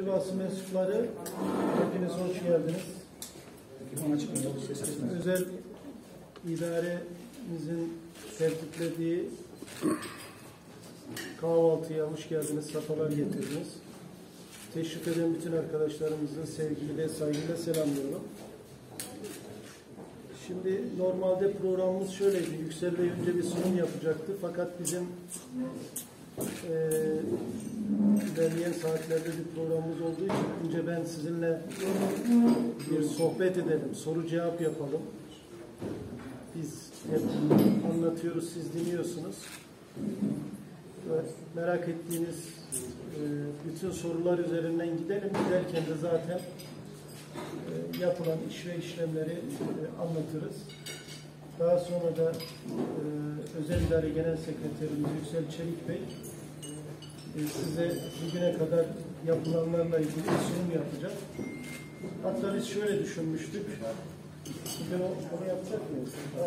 Değerli basın mensupları, hepiniz hoş geldiniz. Özel idaremizin tertiplediği kahvaltıya hoş geldiniz, sefalar getirdiniz. Teşrif eden bütün arkadaşlarımızı sevgiyle, saygıyla selamlıyorum. Şimdi normalde programımız şöyleydi, Yüksel Bey önce bir sunum yapacaktı fakat bizim ilerleyen saatlerde bir programımız olduğu için önce ben sizinle bir sohbet edelim, soru cevap yapalım. Biz hep anlatıyoruz, siz dinliyorsunuz. Merak ettiğiniz bütün sorular üzerinden gidelim. Giderken de zaten yapılan iş ve işlemleri anlatırız. Daha sonra da Özel İdare Genel Sekreterimiz Yüksel Çelik Bey size bugüne kadar yapılanlarla ilgili bir sunum yapacak. Hatta biz şöyle düşünmüştük. Bugün onu yapacak mıyız?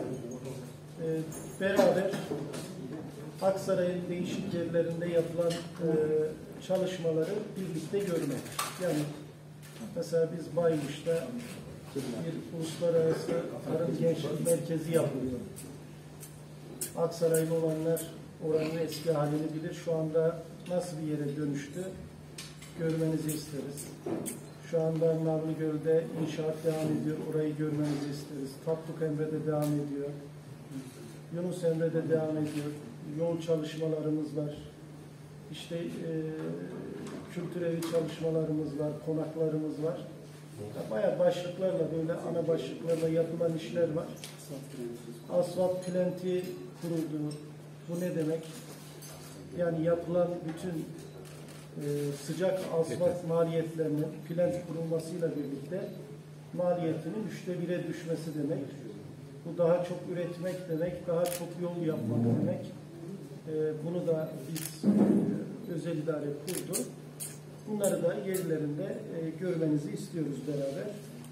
Beraber Aksaray'ın değişik yerlerinde yapılan çalışmaları birlikte görmek. Yani mesela biz Baymış'ta bir uluslararası tarım gençlik merkezi yapılıyor. Aksaray'lı olanlar oranın eski halini bilir. Şu anda nasıl bir yere dönüştü görmenizi isteriz. Şu anda Narlıgöl'de inşaat devam ediyor. Orayı görmenizi isteriz. Tatluk Emre'de devam ediyor. Yunus Emre'de devam ediyor. Yol çalışmalarımız var. İşte kültür evi çalışmalarımız var. Konaklarımız var. Bayağı başlıklarla, böyle ana başlıklarla yapılan işler var. Asfalt plenti kuruldu. Bu ne demek? Yani yapılan bütün sıcak asfalt maliyetlerinin plent kurulmasıyla birlikte maliyetinin 1/3'e düşmesi demek. Bu daha çok üretmek demek, daha çok yol yapmak demek. Bunu da biz özel idare kurdu. Bunları da yerlerinde görmenizi istiyoruz beraber.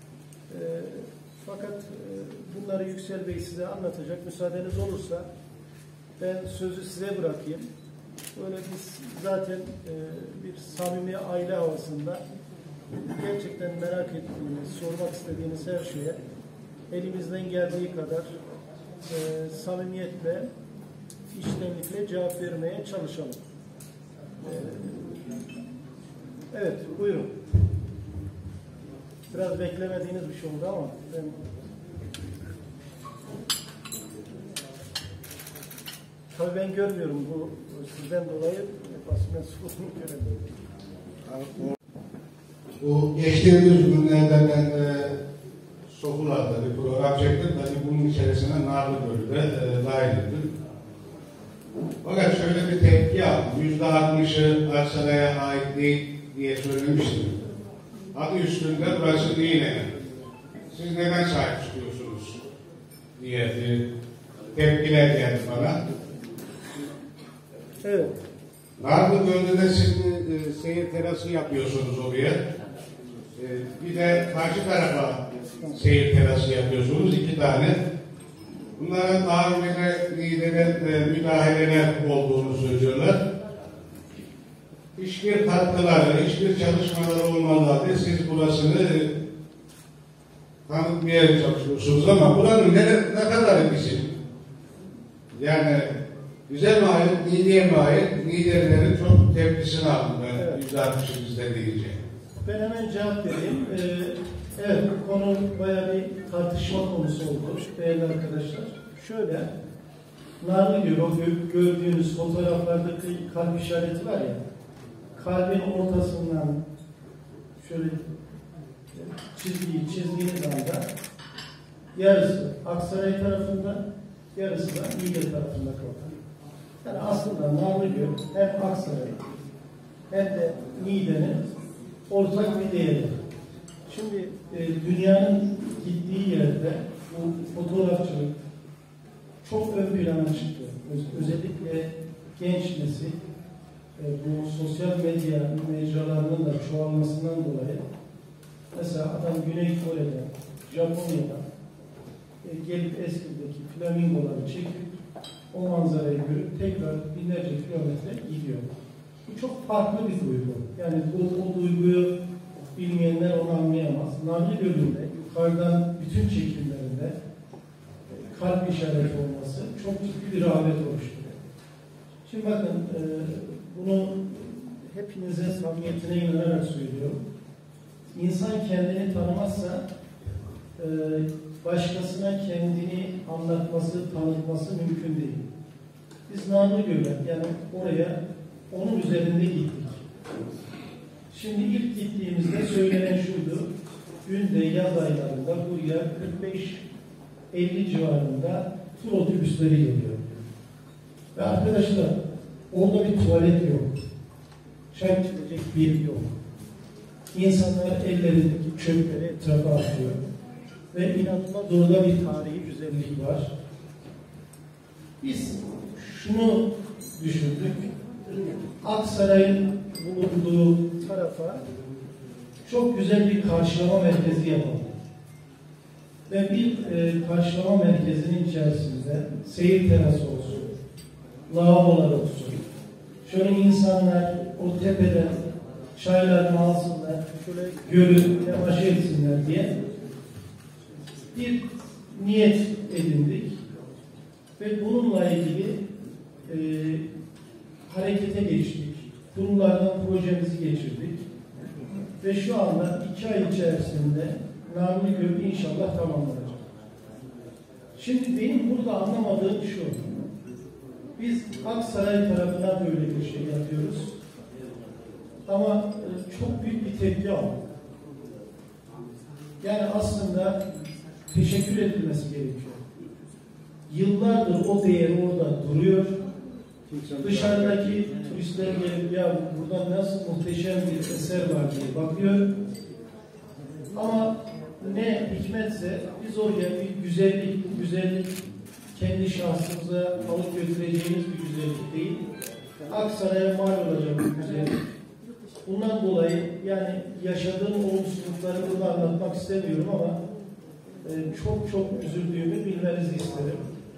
Fakat bunları Yüksel Bey size anlatacak. Müsaadeniz olursa ben sözü size bırakayım. Böyle biz zaten bir samimi aile havasında gerçekten merak ettiğiniz, sormak istediğiniz her şeye elimizden geldiği kadar samimiyetle, içtenlikle cevap vermeye çalışalım. Evet, buyurun. Biraz beklemediğiniz bir şey oldu ama ben... Tabii ben görmüyorum bu sizden dolayı basın mensupluğunu göremiyorum. Bu geçtiğimiz günlerde ben Sokular'da bir program çektim. Tabii bunun içerisinde Narlıgöl'de dahil edildim. Fakat şöyle bir tepki aldım. %60'ı Aksaray'a ait değil diye söylemiştim. Adı üstünde burası değil. Siz neden sahip çıkıyorsunuz diye tepkiler geldi bana. Evet. Narlıgöl'de de siz seyir terası yapıyorsunuz oraya. Bir de karşı tarafa seyir terası yapıyorsunuz, 2 tane. Bunlara daha önce müdahaleler olduğunu söylüyorlar. Hiçbir katkıları, hiçbir çalışmaları olmalılardı. Siz burasını tanıtmaya çalışıyorsunuz ama buranın ne kadarı bizim? Yani bize mi ait, Niğde'ye mi ait? Niğdelilerin çok tepkisini aldım ben, evet. %60'ı bizde deyince. Ben hemen cevap vereyim. Evet, bu konu bayağı bir tartışma konusu oldu değerli arkadaşlar. Şöyle, Narlıgöl, o gördüğünüz fotoğraflardaki kalp işareti var ya, kalbin ortasından şöyle çizdiğiniz anda yarısı Aksaray tarafında, yarısı da Niğde tarafında kaldı. Yani aslında Narlıgöl hem Aksaray hem de Niğde'nin ortak bir değeri. Şimdi dünyanın gittiği yerde bu fotoğrafçılık çok ön plana çıktı. Özellikle genç nesil bu sosyal medya mecralarının da çoğalmasından dolayı mesela adam Güney Kore'den, Japonya'dan gelip eskideki flamingoları çekip o manzarayı görüp tekrar binlerce kilometre gidiyor. Bu çok farklı bir duygu. Yani o duyguyu yukarıdan bütün çekimlerinde kalp işareti olması çok ciddi bir rağbet oluşturuyor. Şimdi bakın bunu hepinize samimiyetine inanarak söylüyorum. İnsan kendini tanımazsa başkasına kendini anlatması, tanıtması mümkün değil. Biz Narlıgöl'e, yani oraya onun üzerinde gittik. Şimdi ilk gittiğimizde söylenen şuydu: günde yaz aylarında buraya 45-50 civarında tur otobüsleri geliyor. Ve arkadaşlar orada bir tuvalet yok. Çay içilecek bir yok. İnsanlar ellerindeki çöpleri etrafa atıyor. Ve inanılmaz orada bir tarihi güzellik var. Biz şunu düşündük: Aksaray'ın bulunduğu tarafa çok güzel bir karşılama merkezi yapalım. Ve bir karşılama merkezinin içerisinde seyir terası olsun, lavabolar olsun, şöyle insanlar o tepeden çaylarını alsınlar, şöyle gölü temaşa etsinler diye bir niyet edindik. Ve bununla ilgili harekete geçtik. Kurumlardan projemizi geçirdik. Ve şu anda 2 ay içerisinde Narlıgöl inşallah tamamlanacak. Şimdi benim burada anlamadığım şu: biz Aksaray tarafına böyle bir şey yapıyoruz. Ama çok büyük bir tepki aldık. Yani aslında teşekkür edilmesi gerekiyor. Yıllardır o değer orada duruyor. Dışarıdaki turistler gelip ya burada nasıl muhteşem bir eser var diye bakıyor. Ama ne hikmetse biz oraya bir güzellik kendi şahsımıza alıp götüreceğimiz bir güzellik değil. Aksaray'a mal olacak bir güzellik. Bundan dolayı yani yaşadığım olumsuzlukları burada anlatmak istemiyorum ama çok üzüldüğümü bilmenizi isterim.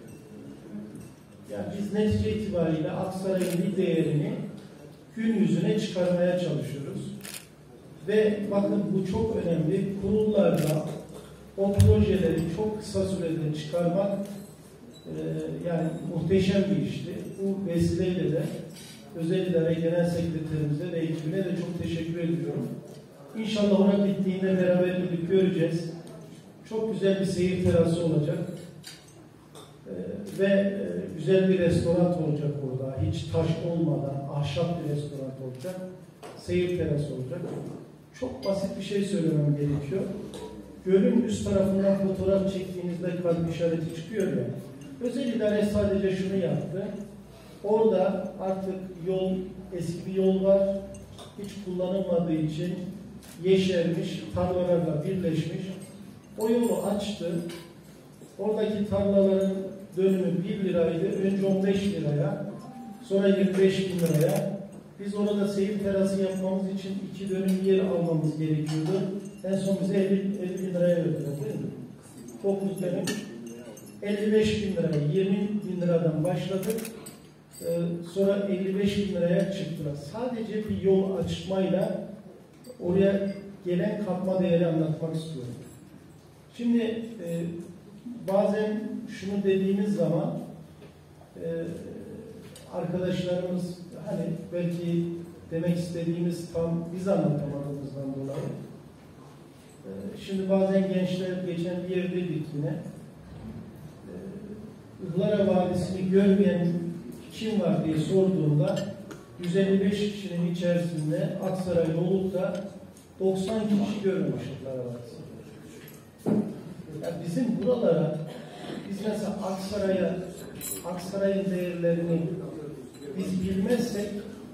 Yani biz netice itibariyle Aksaray'ın bir değerini gün yüzüne çıkarmaya çalışıyoruz. Ve bakın bu çok önemli. Kurullarda o projeleri çok kısa sürede çıkarmak yani muhteşem bir işti. Bu vesileyle de Özel İdare Genel Sekreterimize ve ekibine de çok teşekkür ediyorum. İnşallah ona bittiğinde beraber gidip göreceğiz. Çok güzel bir seyir terası olacak. Ve güzel bir restoran olacak orada. Hiç taş olmadan ahşap bir restoran olacak. Seyir terası olacak. Çok basit bir şey söylemem gerekiyor. Gölün üst tarafından fotoğraf çektiğinizde kalp işareti çıkıyor ya. Özel idare sadece şunu yaptı. Orada artık yol, eski bir yol var. Hiç kullanılmadığı için yeşermiş, tarlalarla birleşmiş. O yolu açtı. Oradaki tarlaların dönümü 1 liraydı. Önce 15 liraya, sonra 25 bin liraya. Biz orada seyir terası yapmamız için 2 dönüm yer almamız gerekiyordu. En son bize 50 bin liraya verdiler, değil mi? 9 dönüm 55 bin liraya, 20 bin liradan başladık. Sonra 55 bin liraya çıktılar. Sadece bir yol açmayla oraya gelen katma değeri anlatmak istiyorum. Şimdi bazen şunu dediğimiz zaman arkadaşlarımız hani belki demek istediğimiz tam biz anlatamadığımızdan dolayı şimdi bazen gençler geçen bir yerdeydik yine Ihlara Vadisi'ni görmeyen kim var diye sorduğumda 155 kişinin içerisinde Aksaray'da olup da 90 kişi görmemiş Ihlara Vadisi. Yani bizim buralara biz mesela Aksaray'ın değerlerini biz bilmezsek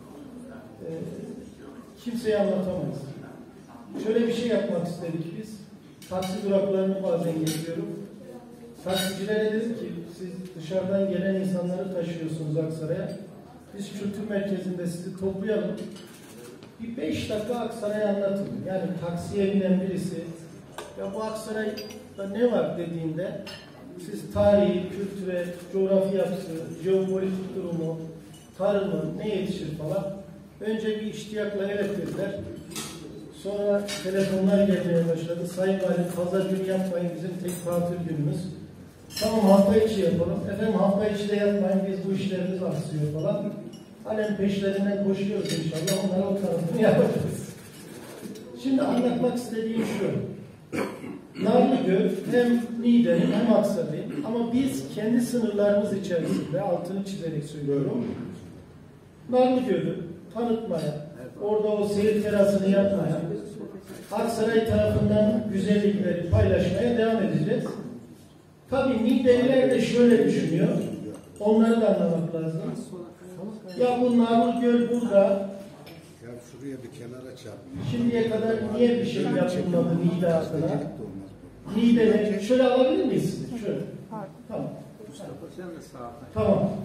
kimseye anlatamayız. Şöyle bir şey yapmak istedik biz. Taksi duraklarını bazen geziyorum. Taksicilere dedik ki siz dışarıdan gelen insanları taşıyorsunuz Aksaray'a. Biz kültür merkezinde sizi toplayalım. Bir 5 dakika Aksaray'ı anlatın. Yani taksiye binen birisi ya bu Aksaray'da ne var dediğinde siz tarihi, kültüre, coğrafi yapısı, jeopolitik durumu, tarımı, ne yetişir falan önce bir iştiyakla evet dediler. Sonra telefonlar gelmeye başladı. Sayın Valim, pazar günü yapmayın, bizim tek tatil günümüz. Tamam, hafta içi yapalım. Efendim hafta içi de yapmayın, biz bu işlerimiz aksıyor falan. Halen peşlerinden koşuyoruz inşallah. Onlara o tarafını yapacağız. Şimdi anlatmak istediğim şu. Narlıgöl hem Niğde'nin hem Aksaray'ın, ama biz kendi sınırlarımız içerisinde, altını çizerek söylüyorum, Narlıgöl'ü tanıtmaya, orada o seyir terasını yapmaya, Aksaray tarafından güzellikleri paylaşmaya devam edeceğiz. Tabii Niğdeliler de şöyle düşünüyor, onları da anlamak lazım. Ya bu Narlıgöl burada, ya şuraya bir kenara çarpın. şimdiye kadar niye bir şey yapılmadı Niğde adına? Niğde'de şöyle alabilir miyiz sizi? Şöyle. Tamam. Tamam.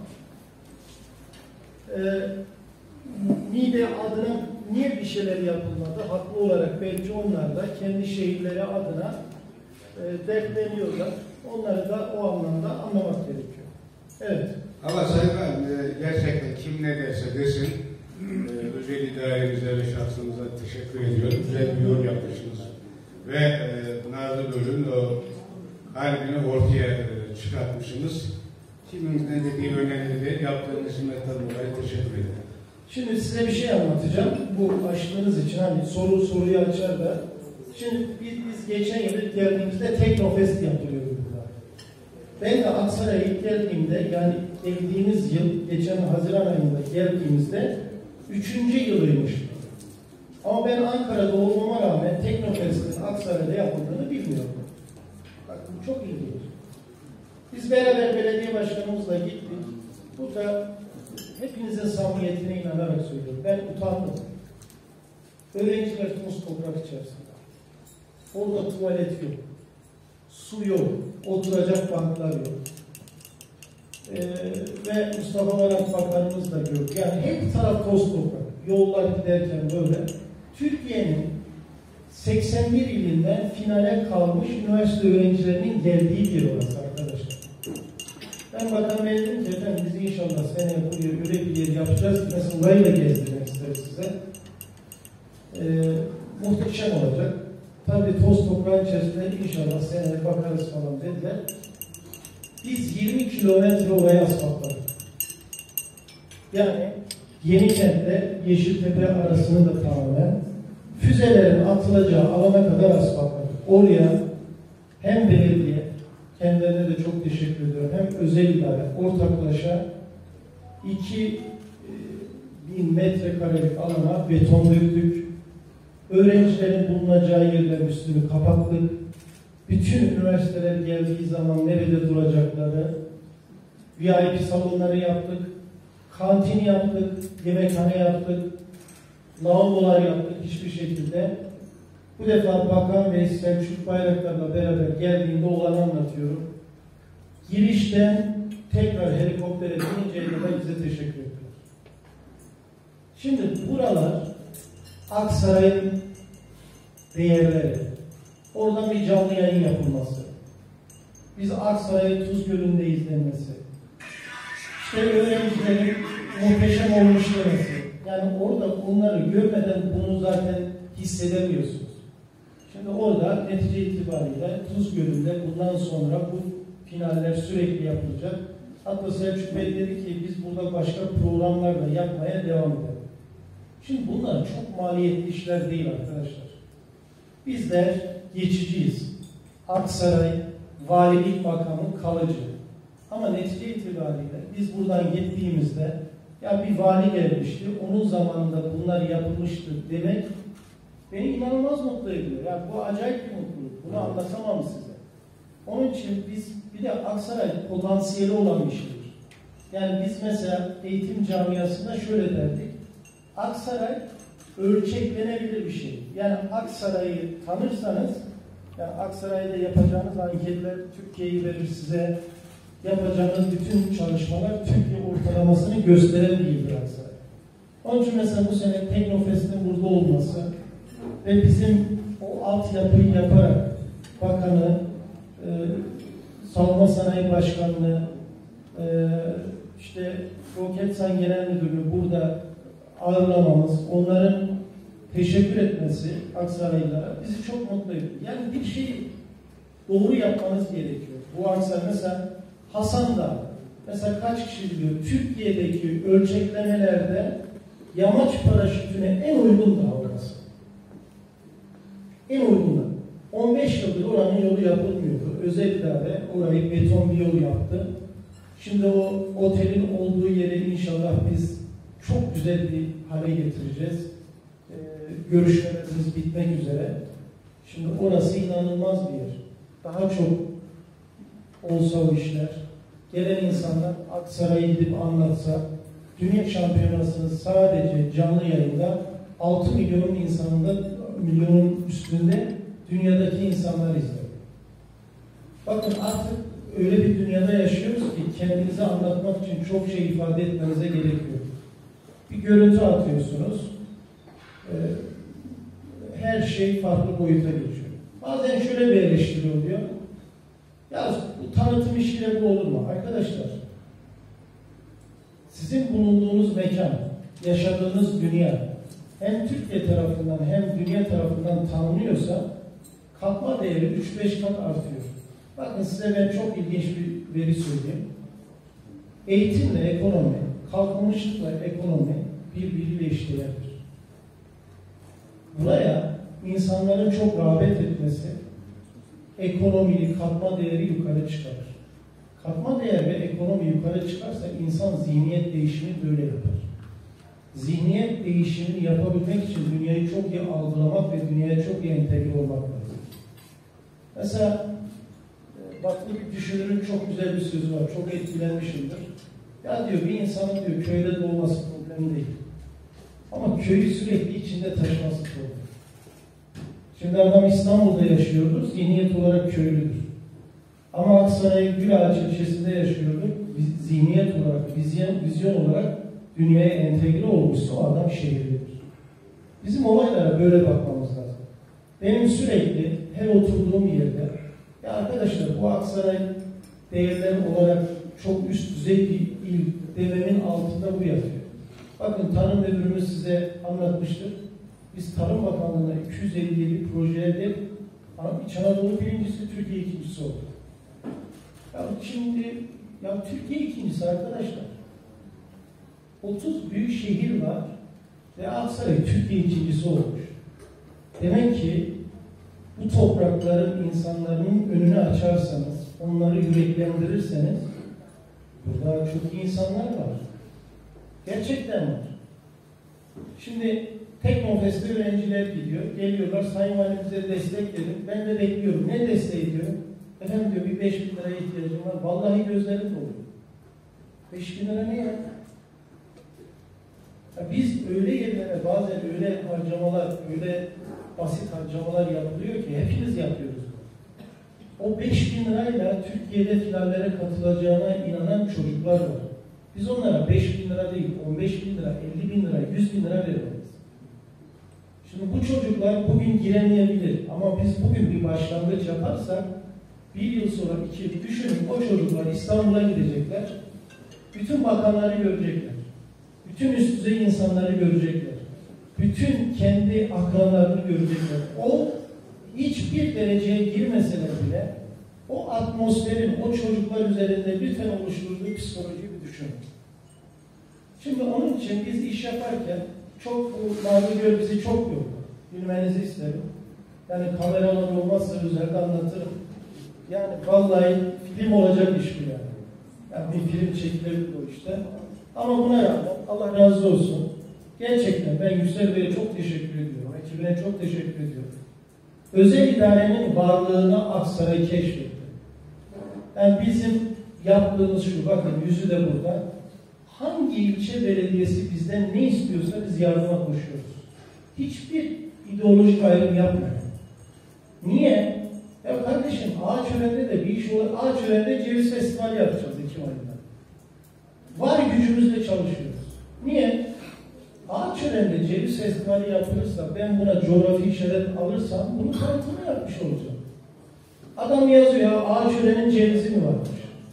Niğde adına niye bir şeyler yapılmadı? Haklı olarak belki onlar da kendi şehirleri adına dertleniyorlar. Onları da o anlamda anlamak gerekiyor. Evet. Ama Sayın Valim, gerçekten kim ne derse desin, özel idaremize ve şahsımıza teşekkür ediyorum. Güzel bir yol yapmışsınız. Ve Narlıgöl'ün o kalbini ortaya çıkartmışsınız. Kimin ne dediği önemli değil. Yaptığınız hizmetten dolayı teşekkür ederim. Şimdi size bir şey anlatacağım. Bu açtığınız için hani soruyu açar da. Şimdi biz geçen yıl geldiğimizde Teknofest yapılıyordu burada. Ben de Aksaray'a ilk geldiğimde, yani geldiğimiz yıl, geçen Haziran ayında geldiğimizde 3. yılıymış. Ama ben Ankara'da olmama rağmen Teknofest'in Aksaray'da yapıldığını bilmiyordum. Bak bu çok ilginç. Biz beraber belediye başkanımızla gittik. Burada hepinizin samimiyetine inanarak söylüyorum. Ben utandım. Öğrenciler toz toprak içerisinde. Orada tuvalet yok. Su yok. Oturacak banklar yok. Ve Mustafa Varank Bakanımız da gördü. Yani hep taraf toz toprak. Yollar giderken böyle. Türkiye'nin 81 ilinden finale kalmış üniversite öğrencilerinin geldiği bir orası arkadaşlar. Ben bakan Bey dedim ki efendim biz inşallah seneye buraya öyle bir yer yapacağız. Mesela orayı da gezdirmek isteriz size. Muhteşem olacak. Tabii toz toprağın içerisinde inşallah seneye bakarız falan dediler. Biz 20 kilometre oraya asfaltladık. Yani Yenikent'le Yeşiltepe arasını da tamamen füzelerin atılacağı alana kadar asfaltladık. Oraya hem belediye, kendilerine de çok teşekkür ediyorum, hem özel idare ortaklaşa 2000 metrekarelik alana beton döktük. Öğrencilerin bulunacağı yerlerin üstünü kapattık. Bütün üniversiteler geldiği zaman nerede duracakları, VIP salonları yaptık, kantin yaptık, yemekhane yaptık, lavabolar yaptık hiçbir şekilde. Bu defa Bakan Bey Selçuk Bayraktar'la beraber geldiğinde olanı anlatıyorum. Girişten tekrar helikoptere bininceye kadar bize teşekkür ettiler. Şimdi buralar Aksaray'ın değerleri. Oradan bir canlı yayın yapılması. Biz Aksaray'ı Tuz Gölü'nde izlenmesi. İşte öğrencilerin muhteşem olmuş demesi. Yani orada onları görmeden bunu zaten hissedemiyorsunuz. Şimdi orada netice itibariyle Tuz Gölü'nde bundan sonra bu finaller sürekli yapılacak. Hatta Selçuk Bey dedi ki biz burada başka programlarla yapmaya devam edelim. Şimdi bunlar çok maliyetli işler değil arkadaşlar. Bizler geçiciyiz. Aksaray valilik makamı kalıcı. Ama netice itibariyle biz buradan gittiğimizde ya bir vali gelmişti, onun zamanında bunlar yapılmıştı demek beni inanılmaz mutlu ediyor. Yani bu acayip bir mutluluk. Bunu anlatamam size. Onun için biz bir de Aksaray potansiyeli olan bir şehir. Yani biz mesela eğitim camiasında şöyle derdik. Aksaray ölçeklenebilir bir şey. Yani Aksaray'ı tanırsanız, yani Aksaray'da yapacağınız anketler Türkiye'yi verir size, yapacağınız bütün çalışmalar Türkiye ortalamasını gösteren bir ildir Aksaray. Onun için mesela bu sene Teknofest'in burada olması ve bizim o altyapıyı yaparak bakanı, Savunma Sanayi Başkanlığı, işte Roketsan Genel Müdürlüğü burada ağırlamamız, onların teşekkür etmesi Aksaraylılara bizi çok mutlu ediyor. Yani bir şeyi doğru yapmanız gerekiyor. Bu Aksaray mesela Hasan'da mesela kaç kişi biliyor? Türkiye'deki ölçeklemelerde yamaç paraşütüne en uygun dağ orası. En uygun dağ. 15 yıldır oranın yolu yapılmıyordu. Özel idare orayı beton bir yol yaptı. Şimdi o otelin olduğu yeri inşallah biz çok güzel bir hale getireceğiz. Görüşmelerimiz bitmek üzere. Şimdi orası inanılmaz bir yer. Daha çok olsa o işler. Gelen insanlar Aksaray'a gidip anlatsa, Dünya Şampiyonası'nı sadece canlı yayında 6 milyonun üstünde dünyadaki insanlar izliyor. Bakın artık öyle bir dünyada yaşıyoruz ki kendinizi anlatmak için çok şey ifade etmenize gerek yok. Bir görüntü atıyorsunuz. Her şey farklı boyuta geçiyor. Bazen şöyle bir eleştiri oluyor. Ya bu tanıtım işiyle bu olur mu? Arkadaşlar, sizin bulunduğunuz mekan, yaşadığınız dünya hem Türkiye tarafından hem dünya tarafından tanınıyorsa katma değeri 3-5 kat artıyor. Bakın size ben çok ilginç bir veri söyleyeyim. Eğitimle ekonomi, kalkınmışlıkla ekonomi birbiriyle eşdeğerdir. Buraya insanların çok rağbet etmesi ekonomiyi, katma değeri yukarı çıkarır. Katma değer ve ekonomi yukarı çıkarsa insan zihniyet değişimi böyle yapar. Zihniyet değişimini yapabilmek için dünyayı çok iyi algılamak ve dünyaya çok iyi entegre olmak lazım. Mesela batılı bir düşünürün çok güzel bir sözü var. Çok etkilenmişimdir. Ya diyor bir insanın diyor köyde doğması problemi değil. Ama köyü sürekli içinde taşıması problem. Şimdi adam İstanbul'da yaşıyordur, zihniyet olarak köylüdür. Ama Aksaray Gülağaç ilçesinde yaşıyordur, zihniyet olarak, vizyon olarak dünyaya entegre olmuşsa o adam şehirlidir. Bizim olaylara böyle bakmamız lazım. Benim sürekli her oturduğum yerde, ya arkadaşlar bu Aksaray değerler olarak çok üst düzey bir il dememin altında bu yatıyor. Bakın Tarım Müdürümüz size anlatmıştır. Biz Tarım Bakanlığı'na 257 projede İç Anadolu birincisi, Türkiye ikincisi oldu. Ya şimdi Türkiye ikincisi arkadaşlar. 30 büyük şehir var ve Aksaray Türkiye ikincisi olmuş. Demek ki bu toprakların insanların önünü açarsanız, onları yüreklendirirseniz burada çok iyi insanlar var. Gerçekten var. Şimdi Teknofest'te öğrenciler gidiyor. Geliyorlar, Sayın Valimize destek verin. Ben de bekliyorum. Ne desteği diyor? Efendim diyor bir 5.000 liraya ihtiyacım var. Vallahi gözlerim doluyor. 5.000 lira ne ya? Biz öyle yerlere bazen öyle harcamalar, öyle basit harcamalar yapılıyor ki hepimiz yapıyoruz. O 5.000 lirayla Türkiye'de finallere katılacağına inanan çocuklar var. Biz onlara 5.000 lira değil, 15.000 lira, 50.000 lira, 100.000 lira veremeyiz. Şimdi bu çocuklar bugün giremeyebilir ama biz bugün bir başlangıç yaparsak bir yıl sonra, 2 yıl düşünün o çocuklar İstanbul'a gidecekler, bütün bakanları görecekler, bütün üst düzey insanları görecekler, bütün kendi akranlarını görecekler. O hiçbir dereceye girmeseler bile o atmosferin o çocuklar üzerinde lütfen oluşturduğu psikolojiyi bir düşünün. Şimdi onun için biz iş yaparken çok bu Mavi Göl bizi çok yordu. Bilmenizi isterim. Yani kameralar olmazsa üzerinde anlatırım. Yani vallahi film olacak iş bu yani. Yani bir film çekilebilir o işte. Ama buna rağmen Allah razı olsun. Gerçekten ben Yüksel Bey'e çok teşekkür ediyorum. Ekibine çok teşekkür ediyorum. Özel idarenin varlığını Aksaray keşfetti. Yani bizim yaptığımız şu, bakın yüzü de burada. Hangi ilçe belediyesi bizden ne istiyorsa biz yardıma koşuyoruz. Hiçbir ideolojik ayrım yapmıyor. Niye? Ya kardeşim Ağaçören'de de bir iş olur. Ağaçören'de ceviz festivali yapacağız Ekim ayında. Var gücümüzle çalışıyoruz. Niye? Ağaçören'de ceviz festivali yapılırsa ben buna coğrafi işaret alırsam bunu tanıtımı yapmış olacağım. Adam yazıyor Ağaçören'in cevizi mi varmış?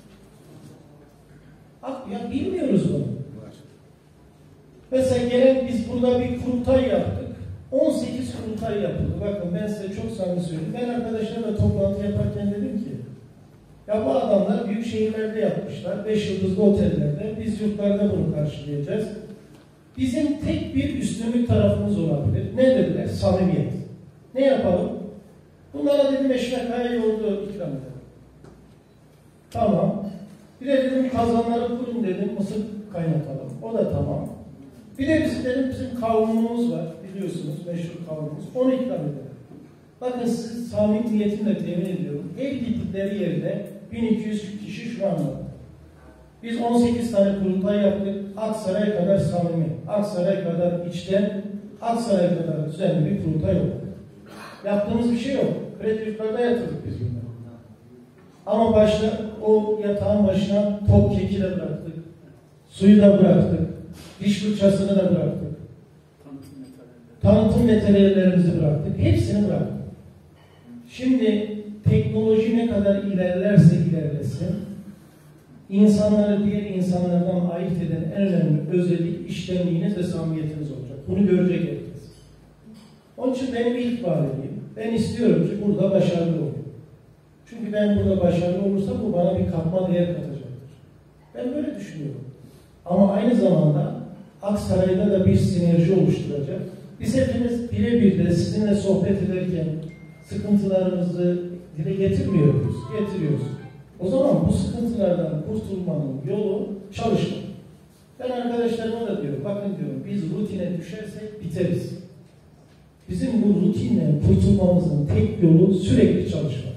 Ya bilmiyoruz bunu. Mesela gelen biz burada bir kurultay yaptık. 18 kurultay yapıldı. Bakın ben size çok samimi söyleyeyim. Ben arkadaşlarla toplantı yaparken dedim ki ya bu adamlar büyük şehirlerde yapmışlar. 5 yıldızlı otellerde. Biz yurtlarda bunu karşılayacağız. Bizim tek bir üstünlük tarafımız olabilir. Ne dediler? Samimiyet. Ne yapalım? Bunlara dedim eşmekaya yoğurdu ikram edelim. Tamam. Bir de dedim kazanları kurun dedim. Mısır kaynatalım. O da tamam. Bir de bizim kavunumuz var. Biliyorsunuz meşhur kavunumuz. Onu ikram edelim. Bakın siz samimiyetimle temin ediyorum. Her gittikleri yerde 1200 kişi şu anda. Biz 18 tane kurultay yaptık. Aksaray kadar samimi, Aksaray kadar içten, Aksaray kadar düzenli bir kurultay yok. Yaptığımız bir şey yok. Kredi yurtlarda yatırdık biz bunları. Ama başta o yatağın başına top keki de bıraktık. Suyu da bıraktık. Diş fırçasını da bıraktık. Tanıtım materyallerimizi bıraktık. Hepsini bıraktık. Şimdi teknoloji ne kadar ilerlerse ilerlesin, insanları diğer insanlardan ayırt eden en önemli özellik iştenliğiniz ve samimiyetiniz olacak. Bunu görecek herkes. Onun için benim ilk valiliğim. Ben istiyorum ki burada başarılı olayım. Çünkü ben burada başarılı olursam bu bana bir katma değer katacaktır. Ben böyle düşünüyorum. Ama aynı zamanda Aksaray'da da bir sinerji oluşturacak. Biz hepimiz birebir de sizinle sohbet ederken sıkıntılarımızı dile getirmiyoruz. Getiriyoruz. O zaman bu sıkıntılardan kurtulmanın yolu çalışmak. Ben arkadaşlarıma da diyorum, bakın diyorum, biz rutine düşersek biteriz. Bizim bu rutinden kurtulmamızın tek yolu sürekli çalışmak.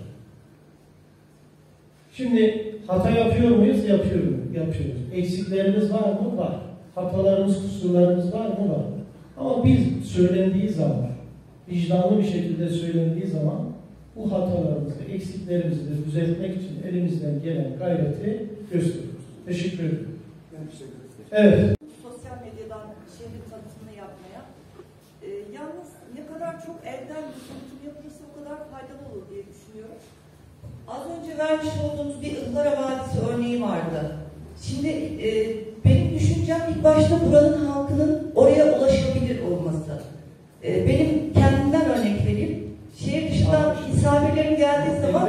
Şimdi hata yapıyor muyuz? Yapıyoruz. Eksiklerimiz var mı? Var. Hatalarımız, kusurlarımız var mı? Var. Ama biz söylendiği zaman, vicdanlı bir şekilde söylendiği zaman bu hatalarımızı, eksiklerimizi de düzeltmek için elimizden gelen gayreti gösteriyoruz. Teşekkür ederim. Evet. Sosyal medyadan şehrin tanıtımını yapmaya. Yalnız ne kadar çok elden bir tanıtım yapılırsa o kadar faydalı olur diye düşünüyorum. Az önce vermiş olduğumuz bir Ihlara Vadisi örneği vardı. Şimdi benim düşüncem ilk başta buranın halkının oraya ulaşabilir olması. Benim kendimden örnek vereyim. Şehir dışından misafirlerim geldiği zaman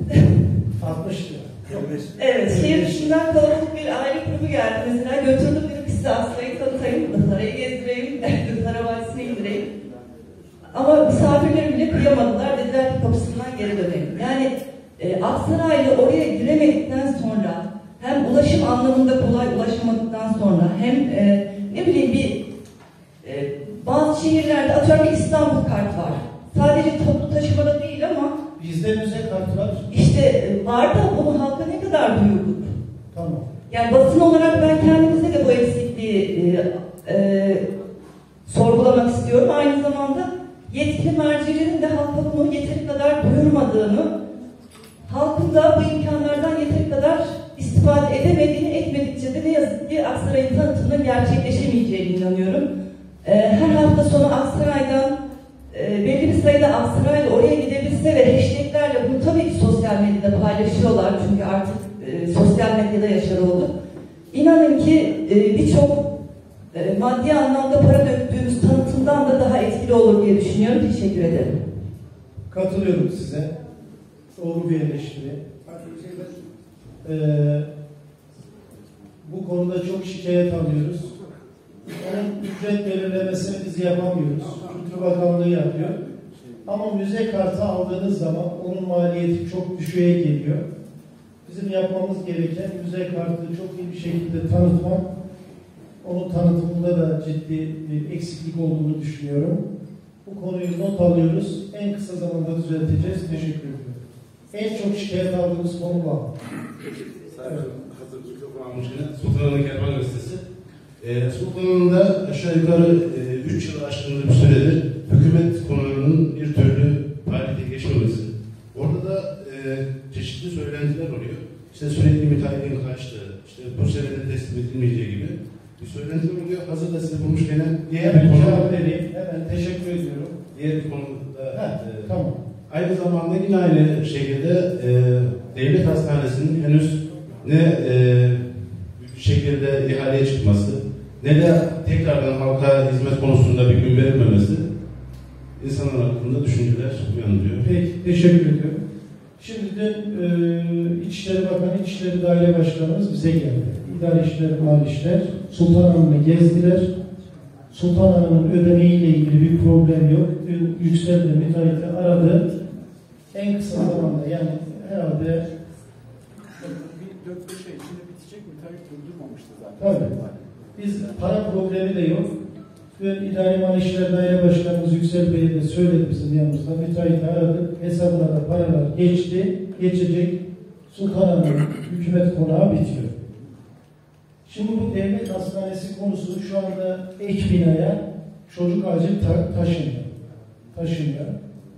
60 lira. evet, şehir dışından kalabalık bir aile grubu geldi. Mesela götürdüm dedim ki size Aksaray'ı tanıtayım, Ihlara'yı gezdireyim, Ihlara Vadisi'ne indireyim. Ama misafirlerim bile kıyamadılar. Dediler ki kapısından geri dönelim. Yani Aksaray'la oraya giremedikten sonra hem ulaşım anlamında kolay ulaşamadıktan sonra hem ne bileyim bazı şehirlerde atıyorum İstanbul kart var. Sadece toplu taşımada değil ama bizde müze kartı var. İşte var da bunu halka ne kadar duyurduk? Tamam. Yani basın olarak ben kendimizde de bu eksikliği sorgulamak istiyorum. Aynı zamanda yetkili mercilerin de halka bunu yeteri kadar duyurmadığını, halkın da bu imkanlardan yeteri kadar istifade edemediğini, etmedikçe de ne yazık ki Aksaray'ın tanıtımının gerçekleşemeyeceğine inanıyorum. Her hafta sonu Aksaray'dan belli bir sayıda Aksaray'la oraya gidebilse ve hashtaglerle bunu tabii ki sosyal medyada paylaşıyorlar çünkü artık sosyal medyada yaşar oldu. İnanın ki birçok maddi anlamda para döktüğümüz tanıtımdan da daha etkili olur diye düşünüyorum. Teşekkür ederim. Katılıyorum size. Doğru bir eleştiri. Bu konuda çok şikayet alıyoruz. Onun ücret belirlemesini biz yapamıyoruz. Kültür Bakanlığı yapıyor. Ama müze kartı aldığınız zaman onun maliyeti çok düşüğe geliyor. Bizim yapmamız gereken müze kartı çok iyi bir şekilde tanıtmak. Onun tanıtımında da ciddi bir eksiklik olduğunu düşünüyorum. Bu konuyu not alıyoruz. En kısa zamanda düzelteceğiz. Teşekkür ediyorum. En çok şikayet aldığımız konu bu. Evet. Hazırlıklı kullanmışken Sultanahmet Kervan Gazetesi. Sultanahmet'de aşağı yukarı 3 yıl aşkındır bir süredir hükümet konularının bir türlü faaliyete geçmemesi. Orada da çeşitli söylentiler oluyor. İşte sürekli müteahhitin kaçtı, işte bu sene de teslim edilmeyeceği gibi bir söylentiler oluyor. Hazır da size bulmuşken diğer bir konu vereyim. Hemen teşekkür ediyorum. Diğer bir konuda tamam. Aynı zamanda yine aynı şekilde devlet hastanesinin henüz ne bir şekilde ihaleye çıkması ne de tekrardan halka hizmet konusunda bir gün verilmemesi insanlar hakkında düşünceler uyandırıyor. Peki, teşekkür ediyorum. Şimdi dün İçişleri Bakanı, İçişleri Daire Başkanımız bize geldi. İdari İşler, Mali İşler, Sultanahmet'i gezdiler. Sultanahmet'in ödemeğiyle ilgili bir problem yok. Dün Yüksel de müteahhiti aradı. En kısa zamanda, yani herhalde bir 4-5 ay içinde bitecek, müteahhit durdurmamıştı zaten. tabii. Biz para problemi de yok. Dün İdari Mali İşler Daire Başkanımız Yüksel Bey de söyledi bizim yanımızda. Müteahhiti aradı. Hesabına da paralar geçti. Geçecek. Sultanahmet hükümet konağı bitiyor. Şimdi bu devlet hastanesi konusu şu anda ek binaya çocuk acil taşınıyor.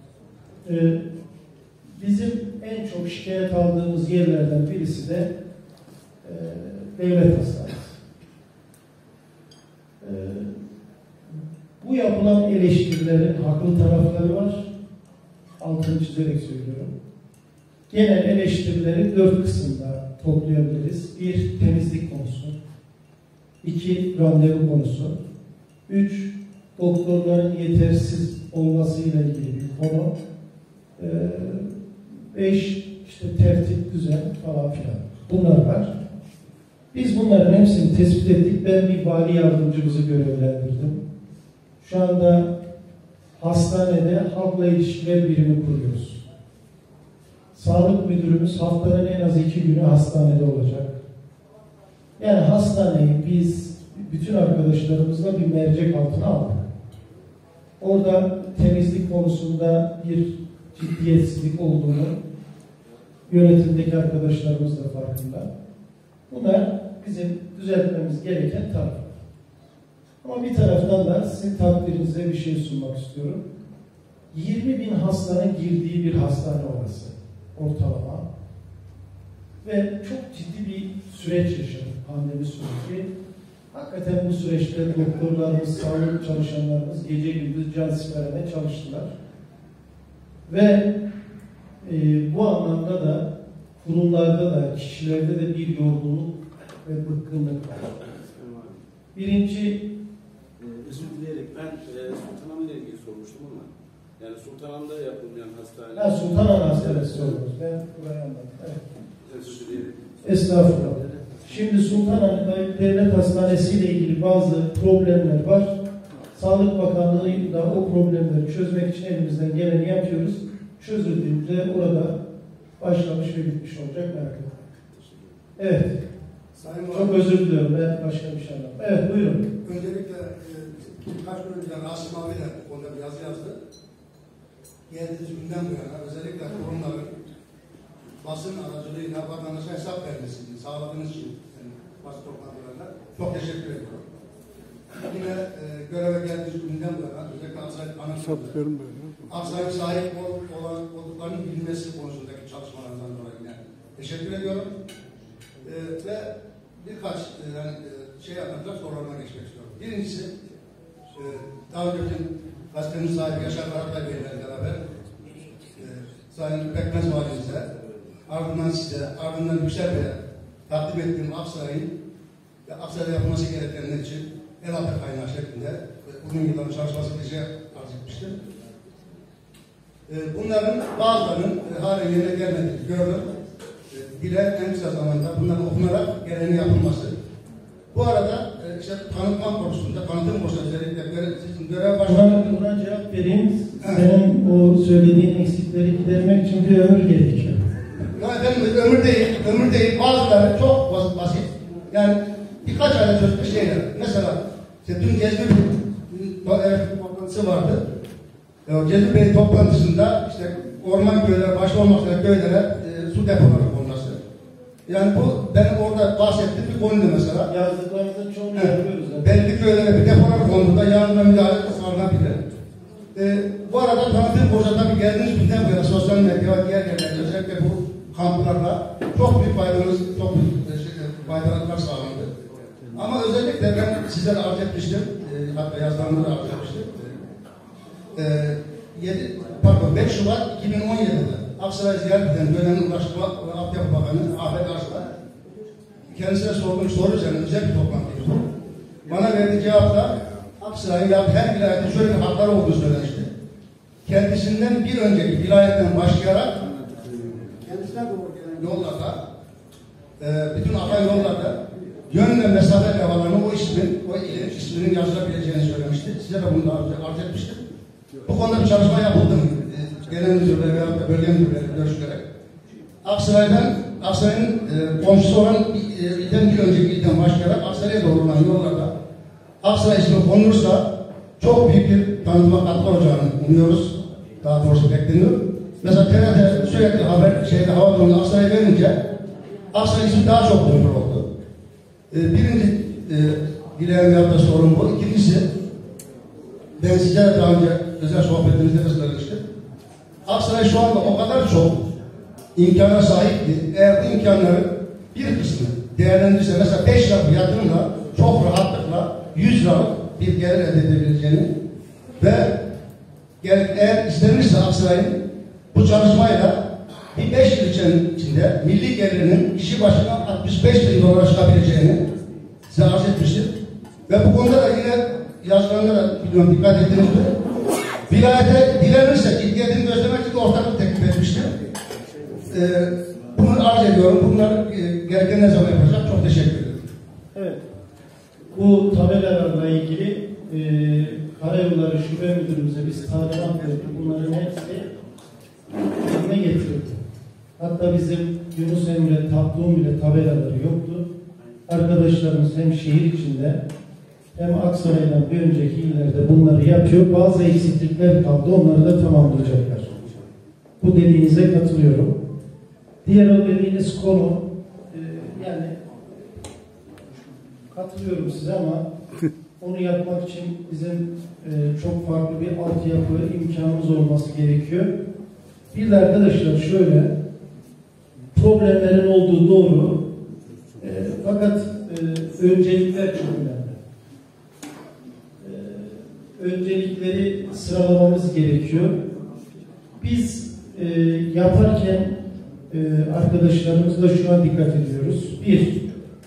Bizim en çok şikayet aldığımız yerlerden birisi de devlet hastanesi. Bu yapılan eleştirilerin haklı tarafları var. Altını çizerek söylüyorum. Genel eleştirileri 4 kısımda toplayabiliriz. 1. Temizlik konusu. 2. Randevu konusu. 3. Doktorların yetersiz olmasıyla ilgili bir konu. 5. İşte tertip, düzen falan filan. Bunlar var. Biz bunların hepsini tespit ettik. Ben bir vali yardımcımızı görevlendirdim. Şu anda hastanede halkla ilişkiler birimi kuruyoruz. Sağlık müdürümüz haftanın en az 2 günü hastanede olacak. Yani hastaneyi biz bütün arkadaşlarımızla bir mercek altına aldık. Orada temizlik konusunda bir ciddiyetsizlik olduğunu yönetimdeki arkadaşlarımız da farkında. Bunlar bizim düzeltmemiz gereken taraf. Ama bir taraftan da sizin takdirinize bir şey sunmak istiyorum. 20.000 hastanın girdiği bir hastane orası ortalama. Ve çok ciddi bir süreç yaşadık, pandemi süreci. Hakikaten bu süreçte doktorlarımız, sağlık çalışanlarımız gece gündüz can siperine çalıştılar. Ve bu anlamda da kurumlarda da, kişilerde de bir yorgunluk ve bıkkınlık var. Birinci, özür dileyerek ben Sultanahmet ile ilgili sormuştum ama yani Sultanahmet'te yapılmayan hastane. Sultanahmet Hastanesi sorunuz. Ben burayı anladım. Evet. Özür dileyerek. Estağfurullah. Şimdi Sultanahmet Devlet Hastanesi ile ilgili bazı problemler var. Sağlık Bakanlığı da o problemleri çözmek için elimizden geleni yapıyoruz. Çözüldüğünde orada başlamış ve bitmiş olacak, merak etmeyin. Evet. Sayın Çok Valim, özür diliyorum. Ben başka bir şey anladım. Evet, buyurun. öncelikle birkaç gün önce Rasim abi de bu konuda bir yazı yazdı. Geldiğiniz günden bu yana özellikle kurumların basın aracılığıyla vatandaşa hesap vermesini sağladığınız için yani basın toplantılarına çok teşekkür ediyorum. Yine göreve geldiğiniz günden bu yana özellikle Aksaray'ın sahip olduklarının bilinmesi konusundaki çalışmalarından dolayı yine teşekkür ediyorum. Ve birkaç şey anlatacak sorularına geçmek istiyorum. Birincisi, daha önceki gazetenin sahibi Yaşar Karatay Bey'le beraber Sayın Pekmez Valimize, ardından size, ardından Yüksel Bey'e takdim ettiğim Aksaray'ın ve Aksaray'da yapılması gerekenler için el altı kaynağı şeklinde uzun yılların çalışması bize arz etmiştim. Bunların bazılarının halen yerine gelmediğini gördüm. Bile en kısa zamanda bunların okunarak geleni yapılması. Bu arada işte tanıtma konusunda, tanıtım konusunda özellikle sizin görev başkanı... Buna cevap vereyim. Senin o söylediğin eksikleri gidermek için bir ömür gerekiyor. Ya efendim ömür değil. Bazıları çok basit. Yani birkaç ayda çözmüş şeyler. Mesela işte dün Cezmi Bey'in toplantısı vardı. Cezmi Bey'in toplantısında işte orman köyleri, başta olmak üzere köylere su depoları konması. Yani bu benim orada bahsettiğim bir konuydu mesela. Yazdıklarımızın çoğunu yapıyoruz. Belli köylere bir depolar konduğunda yardıma müdahale sağlanabilir. Bu arada tanıtım boşa tabii geldiğiniz günden bu yana sosyal medya ve diğer yerlerde özellikle bu kamplarla çok büyük faydalar sağlandı. Ama özellikle ben sizlere arz etmiştim, hatta yazılarımda arz etmiştim. 5 Şubat 2017'de Aksaray ziyaret eden dönemin Ulaştırma ve Altyapı Bakanı Ahmet Arslan kendisine sorduğum soru üzerine özel bir toplantıydı. Bana verdiği cevapta Aksaray'ın yaptığı her vilayetin şöyle bir hakları olduğu söylemişti. kendisinden bir önceki vilayetten başlayarak kendisine doğru gelen yollarda, bütün ana yollarda yön ve mesafe levhalarını o ilin isminin yazılabileceğini söylemişti. Size de bunu da arz etmiştim. Bu konuda bir çalışma yapıldı mı? Genel müdürle veya da bölge müdürleri görüşülerek. Aksaray'ın komşusu olan ilden bir önceki ilden başlayarak Aksaray'a doğru olan yollarda Aksaray ismi konulursa çok büyük bir tanıtıma katkı olacağını umuyoruz. Daha doğrusu bekleniyor. Mesela TRT sürekli hava durumunda Aksaray verince Aksaray ismi daha çok duyulur oldu. Birinci dileğim yaptığı sorun bu. İkincisi, ben size daha önce özel sohbetimizde de söylemiştim. Aksaray şu anda o kadar çok imkana sahip ki, eğer bu imkanları bir kısmı değerlendirirse, mesela 5 lira yatırımla çok rahatlıkla 100 liralık bir gelir elde edebileceğini ve eğer istenirse Aksaray'ın bu çalışmayla bir 5 yıl içinde milli gelirinin kişi başına 65 bin dolara çıkabileceğini size arz etmiştim. Ve bu konuda da yine yazılarında da biliyorum dikkat ettiniz mi? Vilayete dilenirse ciddiyetini göstermek için ortaklık teklif etmiştim. Bunu arz ediyorum. Bunlar gereken ne zaman yapacak? Çok teşekkür ederim. Evet. Bu tabelalarla ilgili Karayolları Şube Müdürümüze biz talimat verdik. Bunların hepsi yerine getirildi. Hatta bizim Yunus Emre Tatlı'nın bile tabelaları yoktu. Arkadaşlarımız hem şehir içinde hem Aksaray'dan bir önceki illerde bunları yapıyor. Bazı eksiklikler kaldı. Onları da tamamlayacaklar. Bu dediğinize katılıyorum. Diğer o dediğiniz konu yani katılıyorum size ama onu yapmak için bizim çok farklı bir altyapı imkanımız olması gerekiyor. Bir de arkadaşlar şöyle problemlerin olduğu doğru fakat öncelikler çok önemli. Öncelikleri sıralamamız gerekiyor. Biz yaparken arkadaşlarımızla şuna dikkat ediyoruz. Bir,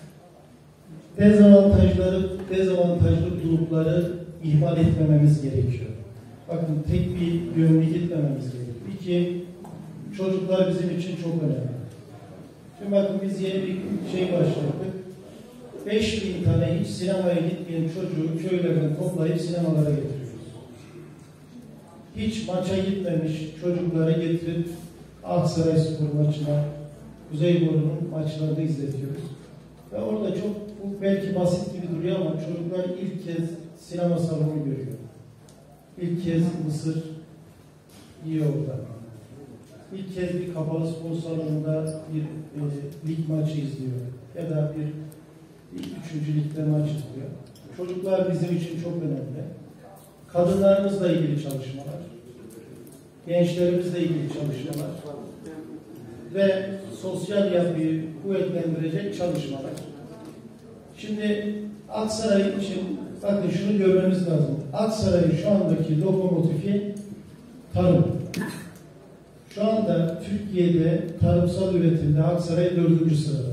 dezavantajlı grupları ihmal etmememiz gerekiyor. Bakın tek bir yönlü gitmememiz gerekiyor. İki, çocuklar bizim için çok önemli. Şimdi bakın biz yeni bir şey başlattık. 5.000 tane hiç sinemaya gitmeyen çocuğu köylerden toplayıp sinemalara getiriyoruz. Hiç maça gitmemiş çocukları getirip Aksaray Spor maçına, Kuzeyburnu'nun maçlarını izletiyoruz. Ve orada çok, bu belki basit gibi duruyor ama çocuklar ilk kez sinema salonu görüyor. İlk kez Mısır yiyor orada. İlk kez bir kapalı spor salonunda bir lig maçı izliyor. Ya da bir 3. ligde maç izliyor. Çocuklar bizim için çok önemli. Kadınlarımızla ilgili çalışmalar, gençlerimizle ilgili çalışmalar ve sosyal yapıyı kuvvetlendirecek çalışmalar. Şimdi Aksaray için bakın şunu görmemiz lazım. Aksaray'ın şu andaki lokomotifi tarım. Şu anda Türkiye'de tarımsal üretimde Aksaray 4. sırada.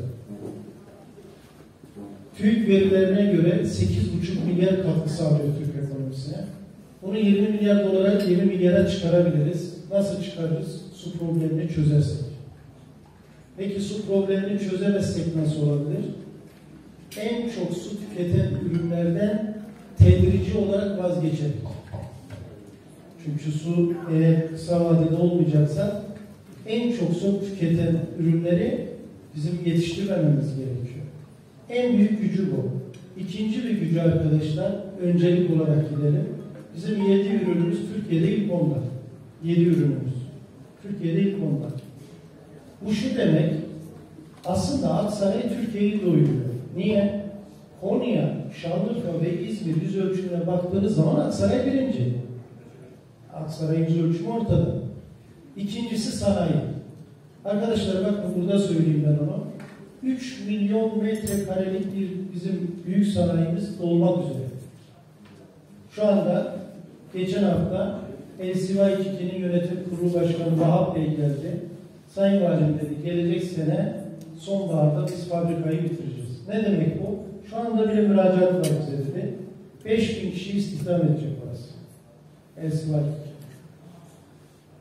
TÜİK verilerine göre 8,5 milyar katkı sağlıyor Türk ekonomisine. Bunu 20 milyar dolara 20 milyara çıkarabiliriz. Nasıl çıkarırız? Su problemini çözersek. Peki su problemini çözemezsek nasıl olabilir? En çok su tüketen ürünlerden tedrici olarak vazgeçelim. Çünkü su eğer kısa vadede olmayacaksa en çok su tüketen ürünleri bizim yetiştirmememiz gerekiyor. En büyük gücü bu. İkinci bir gücü arkadaşlar, öncelik olarak gidelim. Bizim 7 ürünümüz Türkiye'de ilk 10'da. 7 ürünümüz. Türkiye'de ilk 10'da. Bu şu demek, aslında Aksaray Türkiye'yi doyuruyor. Niye? Konya, Şanlıurfa ve İzmir yüz ölçümüne baktığınız zaman Aksaray birinci. Aksaray'ın yüz ölçümü ortada. İkincisi sanayi. Arkadaşlar bakın burada söyleyeyim ben onu. 3 milyon metrekarelik bir bizim büyük sanayimiz olmak üzere. Şu anda geçen hafta LCY2'nin yönetim kurulu başkanı Vahap Bey geldi. Sayın Valim dedi, gelecek sene sonbaharda biz fabrikayı bitireceğiz. Ne demek bu? Şu anda bile müracaat var bize dedi. 5.000 kişi istihdam edecek orası. LCY2.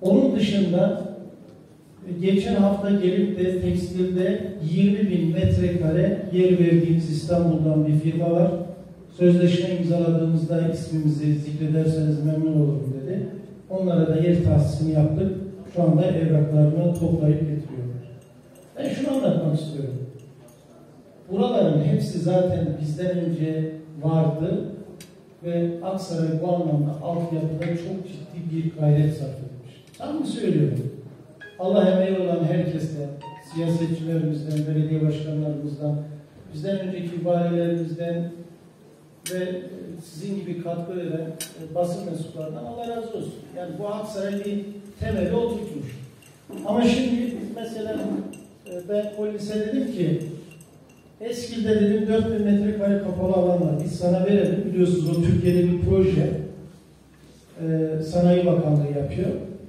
Onun dışında geçen hafta gelip de tekstilde 20.000 metrekare yer verdiğimiz İstanbul'dan bir firma var. Sözleşme imzaladığımızda ismimizi zikrederseniz memnun olurum dedi. Onlara da yer tahsisini yaptık. Şu anda evraklarını toplayıp getiriyorlar. Ben şunu anlatmak istiyorum. Buraların hepsi zaten bizden önce vardı ve Aksaray bu anlamda altyapıda çok ciddi bir gayret sarf etmiş. Tam söylüyorum. Allah emeği olan herkesten, siyasetçilerimizden, belediye başkanlarımızdan, bizden önceki valilerinizden ve sizin gibi katkı veren basın mensuplarından Allah razı olsun. Yani bu Aksaray bir temeli oturtmuş. Ama şimdi mesela ben polise dedim ki Eskil'de dedim 4.000 metrekare kapalı alan var. Biz sana verelim. Biliyorsunuz o Türkiye'de bir proje Sanayi Bakanlığı yapıyor.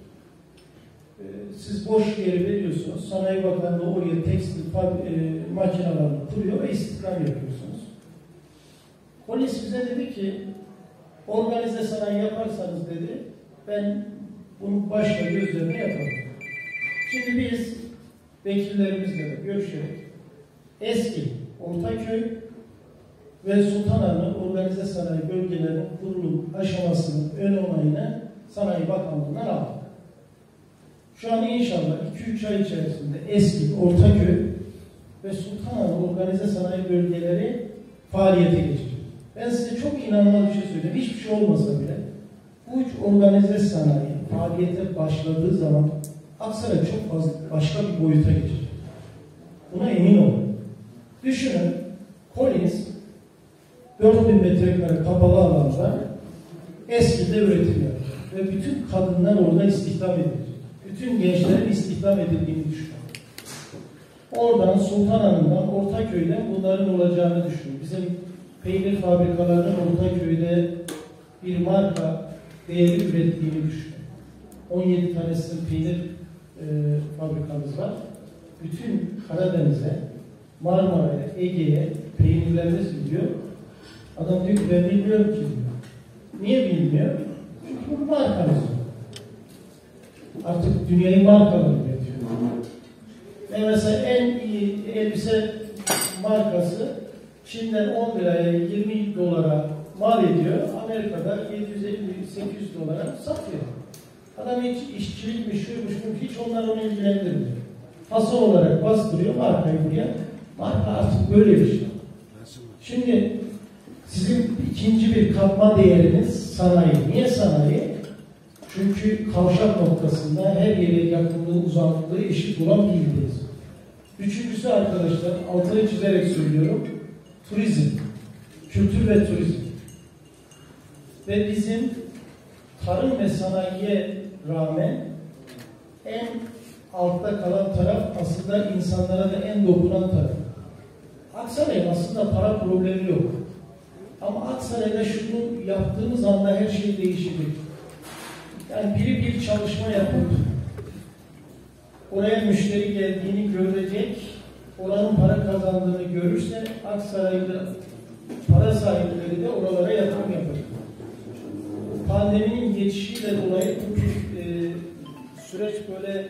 Siz boş yeri veriyorsunuz. Sanayi Bakanlığı oraya tekstil makinelerini kuruyor ve istihdam yapıyorsunuz. Polis bize dedi ki organize sanayi yaparsanız dedi ben bunu başka gözlerine yaparım. Şimdi biz vekillerimizle de görüşerek Eski, Ortaköy ve Sultanahmet organize sanayi bölgelerinin kurulum aşamasının ön onayını Sanayi Bakanlığı'ndan aldık. Şu an inşallah 2-3 ay içerisinde Eski, Ortaköy ve Sultanahmet organize sanayi bölgeleri faaliyete geçecek. Ben size çok inanılmaz bir şey söyleyeyim. Hiçbir şey olmasa bile bu üç organize sanayi faaliyete başladığı zaman Aksaray çok fazla başka bir boyuta geçecek. Buna emin olun. Düşünün, polis 4.000 metrekare kapalı alanda Eski'de üretim yapacak. Ve bütün kadınlar orada istihdam edilecek. Bütün gençlerin istihdam edildiğini düşünün. Oradan Sultanahmet'ten, Ortaköy'den bunların olacağını düşünün. Bizim peynir fabrikalarının Ortaköy'de bir marka değeri ürettiğini düşünün. 17 tanesinin peynir fabrikamız var. Bütün Karadeniz'e, Marmara'ya, Ege'ye peynirlerimiz gidiyor. Adam diyor ki ben bilmiyorum ki diyor. Niye bilmiyor? Çünkü bu markamız yok. Artık dünyayı markaları üretiyor. Yani mesela en iyi elbise markası Çin'den 10 liraya 20 dolara mal ediyor. Amerika'da 750-800 dolara satıyor. Adam hiç işçilikmiş, şuymuş, hiç onlar onu ilgilendirmiyor. Fason olarak bastırıyor markayı buraya. Marka artık böyle bir şey. Şimdi sizin ikinci bir katma değeriniz sanayi. Niye sanayi? Çünkü kavşak noktasında her yere yakınlığı, uzaklığı eşit olan bir ildeyiz. Üçüncüsü arkadaşlar, altını çizerek söylüyorum, turizm. Kültür ve turizm. Ve bizim tarım ve sanayiye rağmen en altta kalan taraf aslında insanlara da en dokunan taraf. Aksaray'ın aslında para problemi yok. Ama Aksaray'da şunu yaptığımız anda her şey değişecek. Yani bir çalışma yapıp oraya müşteri geldiğini görecek, oranın para kazandığını görürse Aksaray'da para sahipleri de oralara yatırım yapacak. Pandeminin geçişiyle dolayı bu süreç böyle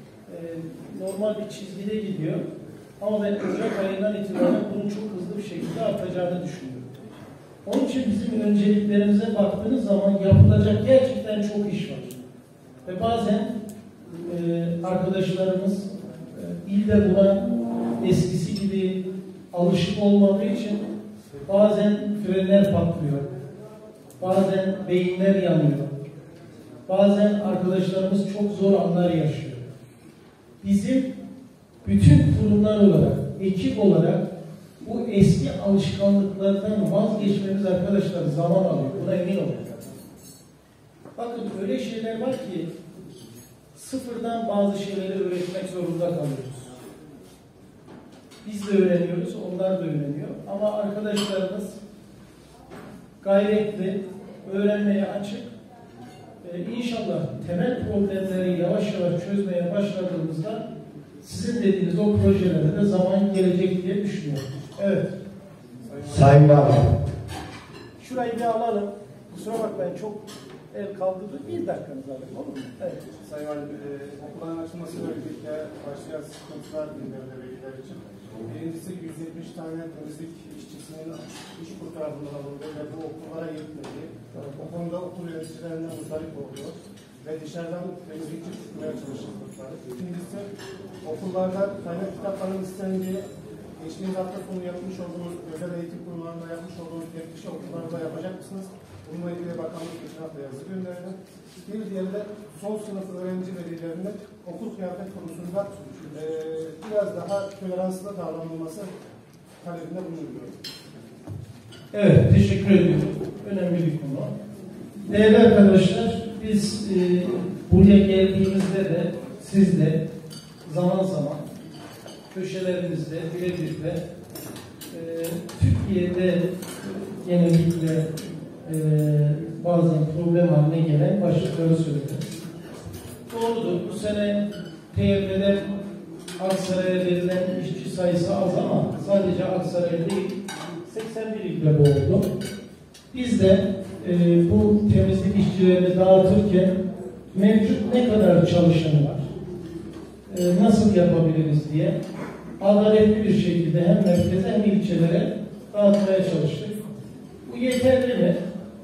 normal bir çizgide gidiyor. Ama ben Ocak ayından itibaren bunun çok hızlı bir şekilde artacağını düşünüyorum. Onun için bizim önceliklerimize baktığınız zaman yapılacak gerçekten çok iş var. Ve bazen arkadaşlarımız ilde buna eskisi gibi alışık olmadığı için bazen frenler patlıyor. Bazen beyinler yanıyor. Bazen arkadaşlarımız çok zor anlar yaşıyor. Bizim bütün kurumlar olarak, ekip olarak bu eski alışkanlıklardan vazgeçmemiz arkadaşlar zaman alıyor. Buna emin olun. Bakın öyle şeyler var ki sıfırdan bazı şeyleri öğretmek zorunda kalıyoruz. Biz de öğreniyoruz, onlar da öğreniyor. Ama arkadaşlarımız gayretli, öğrenmeye açık. İnşallah temel problemleri yavaş yavaş çözmeye başladığımızda sizin dediğiniz o projelerde de zaman gelecek diye düşünüyorum. Evet. Sayın Bakan. Şurayı bir alalım. Kusura bakmayın çok el kaldırdı. Bir dakikanızı alayım, olur mu? Evet. Sayın Valim, okulların açılmasıyla birlikte başlayan sıkıntılar gündemde veliler için. Birincisi 170 tane temizlik işçisinin İşkur tarafından alındı ve bu okullara yetmedi. O konuda okul yöneticilerinden muzdarip oluyor ve dışarıdan temizlikçi tutmaya çalışıyorlar. İkincisi, okullarda kaynak kitaplarının istendiği, geçtiğimiz hafta sonu yapmış olduğunuz, özel eğitim kurumlarında yapmış olduğunuz teftişi okullarda yapacak mısınız? Bununla ilgili bakanlık geçen hafta yazı gönderdi. Bir diğeri de son sınıf öğrenci velilerinin okul kıyafet konusunda biraz daha toleranslı davranılması talebinde bulunuyor. Evet, teşekkür ediyorum. Önemli bir konu. Değerli arkadaşlar, biz buraya geldiğimizde de siz de zaman zaman köşelerinizde birebir de Türkiye'de genellikle bazen problem haline gelen başlıkları söylediniz. Doğrudur, bu sene TYT'den Aksaray'a verilen işçi sayısı az ama sadece Aksaray değil, 81 ilde bu oldu. Biz de bu temizlik işçilerini dağıtırken mevcut ne kadar çalışan var, nasıl yapabiliriz diye adaletli bir şekilde hem merkeze hem ilçelere dağıtmaya çalıştık. Bu yeterli mi?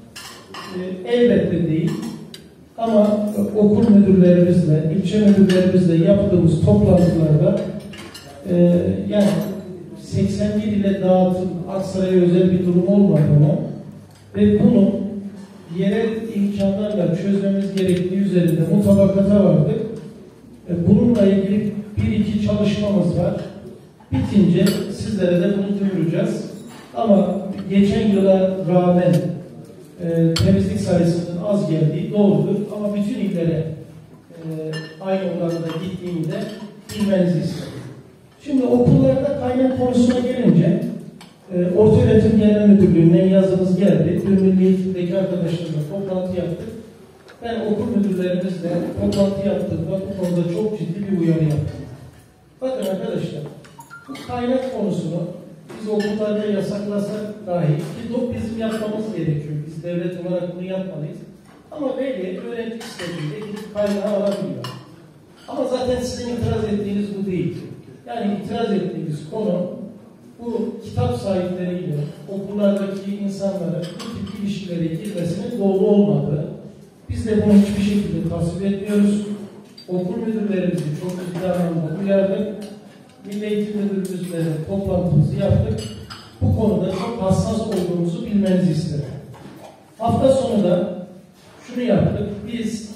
Elbette değil. Ama okul müdürlerimizle, ilçe müdürlerimizle yaptığımız toplantılarda yani 81 ile dağıtım Aksaray'a özel bir durum olmadığını ve bunu yerel imkanlarla çözmemiz gerektiği üzerinde mutabakata vardık. Bununla ilgili bir iki çalışmamız var. Bitince sizlere de bunu duyuracağız. Ama geçen yıla rağmen temizlik sayısının az geldiği doğrudur. Ama bütün illere aynı oranda gittiğinde bilmenizi istedim. Şimdi okullarda kaynak konusuna gelince Ortaöğretim Genel Müdürlüğü'nden yazımız geldi. Dün Milli Eğitim'deki arkadaşlarımla toplantı yaptık. Ben okul müdürlerimizle toplantı yaptığımda bu konuda çok ciddi bir uyarı yaptım. Bakın arkadaşlar, bu kaynak konusunu biz okullarda yasaklasak dahi ki bizim yapmamız gerekiyor. Biz devlet olarak bunu yapmalıyız. Ama veli öğrenci istediğinde gidip kaynağı alabiliyor. Ama zaten sizin itiraz ettiğiniz bu değil. Yani itiraz ettiğimiz konu bu kitap sahipleriyle okullardaki insanların bu tip ilişkilere girmesinin doğru olmadığı. Biz de bunu hiçbir şekilde tasvip etmiyoruz. Okul müdürlerimizi çok ciddi anlamda uyardık. Milli Eğitim Müdürlüğümüzle toplantımızı yaptık. Bu konuda çok hassas olduğumuzu bilmenizi isterim. Hafta sonu da şunu yaptık. Biz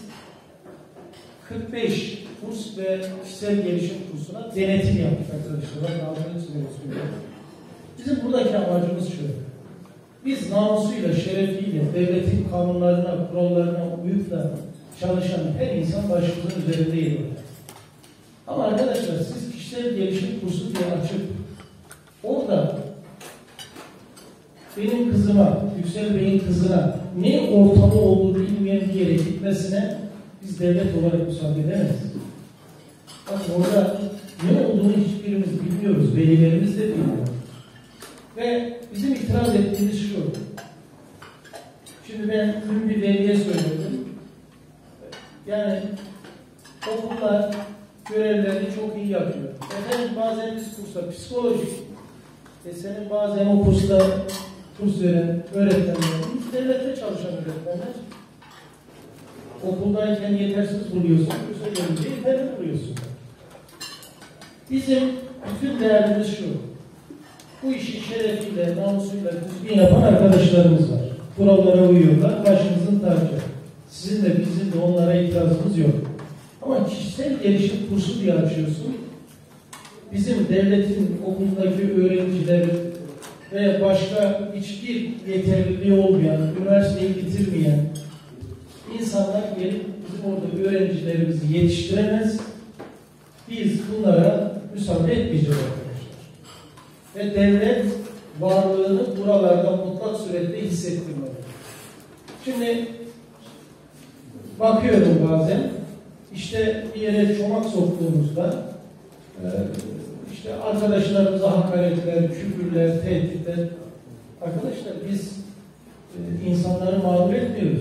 45 kurs ve kişisel gelişim kursuna denetim yaptık arkadaşlar. Bizim buradaki amacımız şu. Biz namusuyla, şerefiyle, devletin kanunlarına, kurallarına uyup da çalışan her insan başımızın üzerinde yer alır. Ama arkadaşlar siz kişisel gelişim kursu diye açıp orada benim kızıma, Yüksel Bey'in kızına ne ortamı olduğunu bilmeyen bir yere gitmesine biz devlet olarak müsaade edemeyiz. Bakın orada ne olduğunu hiçbirimiz bilmiyoruz, velilerimiz de bilmiyor. Ve bizim itiraz ettiğimiz şu. Şimdi ben dün bir veliye söyledim. Yani okullar görevlerini çok iyi yapıyor. Efendim bazen biz kursa psikolojik, senin bazen o kursta kurs veren öğretmenler, devlette çalışan öğretmenler okuldayken yetersiz buluyorsun, kursa gelince yeterli buluyorsun. Bizim bütün değerimiz şu. Bu işi şerefiyle, namusuyla düzgün yapan arkadaşlarımız var. Kurallara uyuyorlar, başımızın tacı. Sizin de bizim de onlara itirazımız yok. Ama kişisel gelişim kursu diye açıyorsun. Bizim devletin okulundaki öğrencileri veya başka hiçbir yeterliliği olmayan, üniversiteyi bitirmeyen insanlar gelip bizim orada öğrencilerimizi yetiştiremez. Biz bunlara müsaade etmeyeceğiz arkadaşlar. Ve devlet varlığını buralarda mutlak surette hissettirmeli. Şimdi bakıyorum bazen işte bir yere çomak soktuğumuzda işte arkadaşlarımıza hakaretler, küfürler, tehditler. Arkadaşlar biz insanları mağdur etmiyoruz.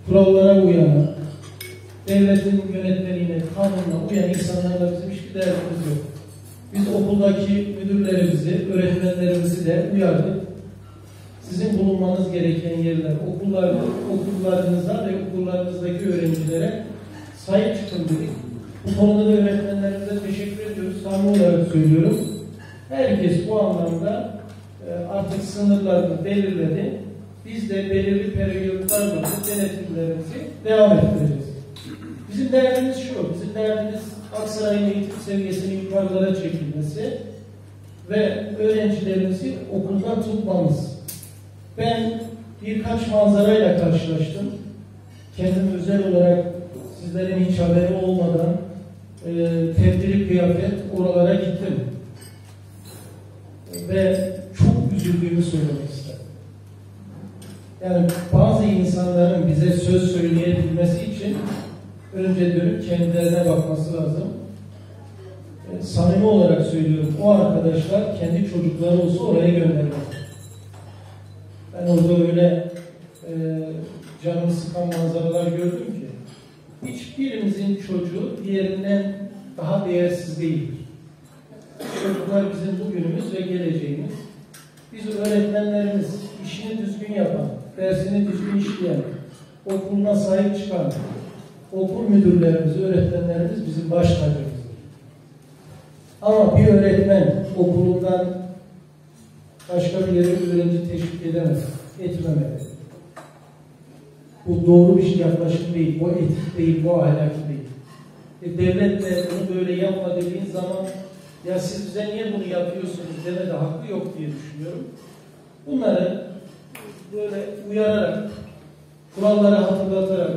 kurallara uyan, devletin yönetmeliğine, kanununa uyan insanlarla bizim hiçbir derdimiz yok. Biz okuldaki müdürlerimizi, öğretmenlerimizi de uyardık. Sizin bulunmanız gereken yerler, okullarınıza ve okullarınızdaki öğrencilere sahip çıkın dedik. Bu konuda da öğretmenlerimize teşekkür ediyoruz. Samimi olarak söylüyorum. Herkes bu anlamda artık sınırlarını belirledi. Biz de belirli periyotlarla denetimlerimizi devam ettireceğiz. Bizim derdimiz şu, bizim derdimiz Aksaray'ın eğitim seviyesinin yukarılara çekilmesi ve öğrencilerimizi okuldan tutmamız. Ben birkaç manzarayla karşılaştım. Kendim özel olarak sizlerin hiç haberi olmadan tebdili kıyafet oralara gittim. Ve çok üzüldüğümü söylemek istedim. Yani bazı insanların bize söz söyleyebilmesi için önce dönüp kendilerine bakması lazım. Samimi olarak söylüyorum, o arkadaşlar kendi çocukları olsa oraya göndermez. Ben orada öyle canımı sıkan manzaralar gördüm ki hiçbirimizin çocuğu diğerinden daha değersiz değildir. Çocuklar bizim bugünümüz ve geleceğimiz. Biz öğretmenlerimiz işini düzgün yapan, dersini düzgün işleyen, okuluna sahip çıkan, okul müdürlerimiz, öğretmenlerimiz bizim baş tacımızdır. Ama bir öğretmen okulundan başka bir yere öğrenci teşvik edemez, etmemeli. Bu doğru bir yaklaşım değil, bu etik değil, bu ahlaki değil. Devlet de bunu böyle yapma dediğin zaman ya siz bize niye bunu yapıyorsunuz deme de hakkı yok diye düşünüyorum. Bunları böyle uyararak, kurallara hatırlatarak,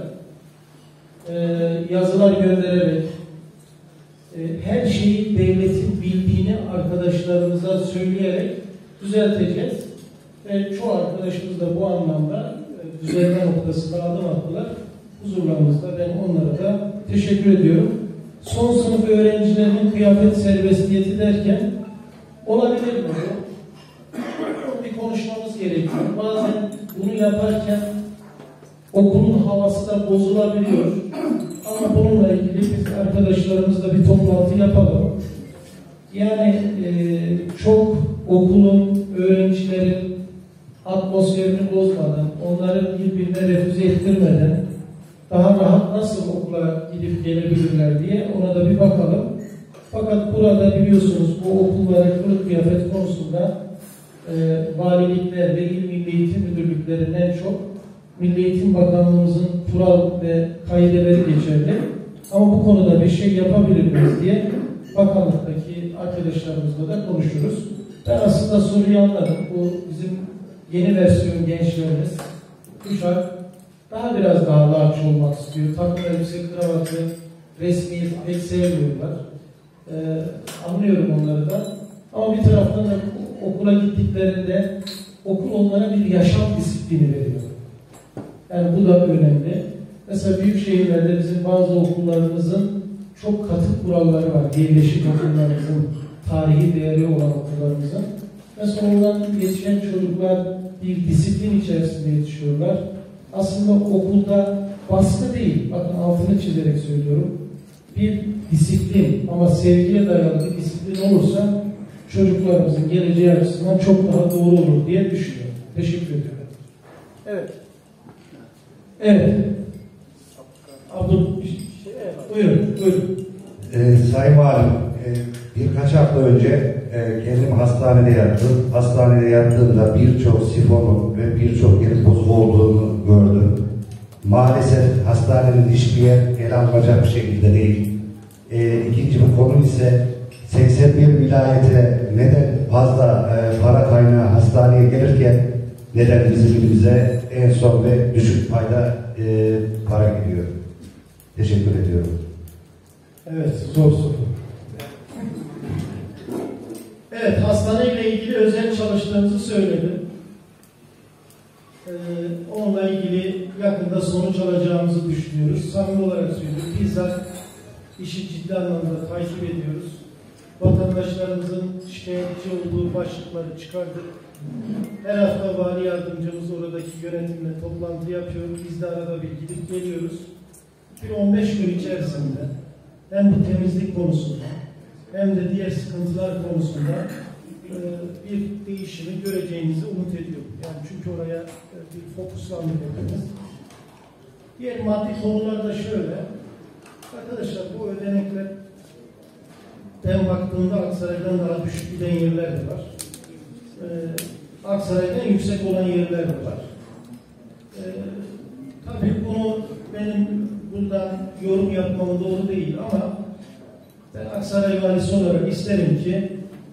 yazılar göndererek, her şeyi devletin bildiğini arkadaşlarımıza söyleyerek düzelteceğiz. Ve çoğu arkadaşımız da bu anlamda düzelme noktasında adım attılar. Huzurlarımızda ben onlara da teşekkür ediyorum. Son sınıf öğrencilerinin kıyafet serbestiyeti derken olabilir mi bu? Bir konuşmamız gerekiyor. Bazen bunu yaparken okulun havası da bozulabiliyor. Ama bununla ilgili biz arkadaşlarımızla bir toplantı yapalım. Yani çok okulun, öğrencilerin atmosferini bozmadan, onların birbirine refüze ettirmeden daha rahat nasıl okula gidip gelebilirler diye ona da bir bakalım. Fakat burada biliyorsunuz bu okullara kılık kıyafet konusunda valilikler ve İl Milli Eğitim Müdürlüklerinden çok Milli Eğitim Bakanlığımızın kural ve kaideleri geçerli. Ama bu konuda bir şey yapabilir miyiz diye bakanlıktaki arkadaşlarımızla da konuşuruz. Ben aslında soruyu anladım. Bu bizim yeni versiyon gençlerimiz kuşak biraz daha large olmak istiyor. Takım elbise, kravatı, resmiyeti pek sevmiyorlar. Anlıyorum onları da. Ama bir taraftan da okula gittiklerinde okul onlara bir yaşam disiplini veriyor. Yani bu da önemli. Mesela büyük şehirlerde bizim bazı okullarımızın çok katı kuralları var. Yerleşik okullarımızın, tarihi değeri olan okullarımızın. Mesela oradan yetişen çocuklar bir disiplin içerisinde yetişiyorlar. Aslında okulda baskı değil, bakın altını çizerek söylüyorum. Bir disiplin ama sevgiye dayalı bir disiplin olursa çocuklarımızın geleceği açısından çok daha doğru olur diye düşünüyorum. Teşekkür ediyorum. Evet. Evet. Buyurun. Sayın Valim, birkaç hafta önce kendim hastanede yattım. Hastanede yattığımda birçok sifonun ve birçok yerin bozuk olduğunu gördüm. Maalesef hastanenin hiçbir yer ele alınacak bir şekilde değil. İkinci bir konu ise 81 vilayete neden fazla para kaynağı hastaneye gelirken neden bizim ilimize en son ve düşük payda para gidiyor. Teşekkür ediyorum. Evet, zor soru. Evet, hastaneyle ilgili özel çalıştığımızı söyledim. Onunla ilgili yakında sonuç alacağımızı düşünüyoruz. Samimi olarak söylüyorum. Bizzat işi ciddi anlamda takip ediyoruz. Vatandaşlarımızın şikayetçi olduğu başlıkları çıkardık. Her hafta vali yardımcımız oradaki yönetimle toplantı yapıyor. Biz de arada bir gidip geliyoruz. Bir 15 gün içerisinde hem bu temizlik konusunda hem de diğer sıkıntılar konusunda bir değişimi göreceğinizi umut ediyorum. Yani çünkü oraya bir fokuslandık hepimiz. Diğer maddi konular da şöyle. Arkadaşlar bu ödenekler ben baktığımda Aksaray'dan daha düşük giden yerler de var. Aksaray'dan yüksek olan yerler de var. Tabii bunu benim buradan yorum yapmam doğru değil ama ben Aksaray valisi olarak isterim ki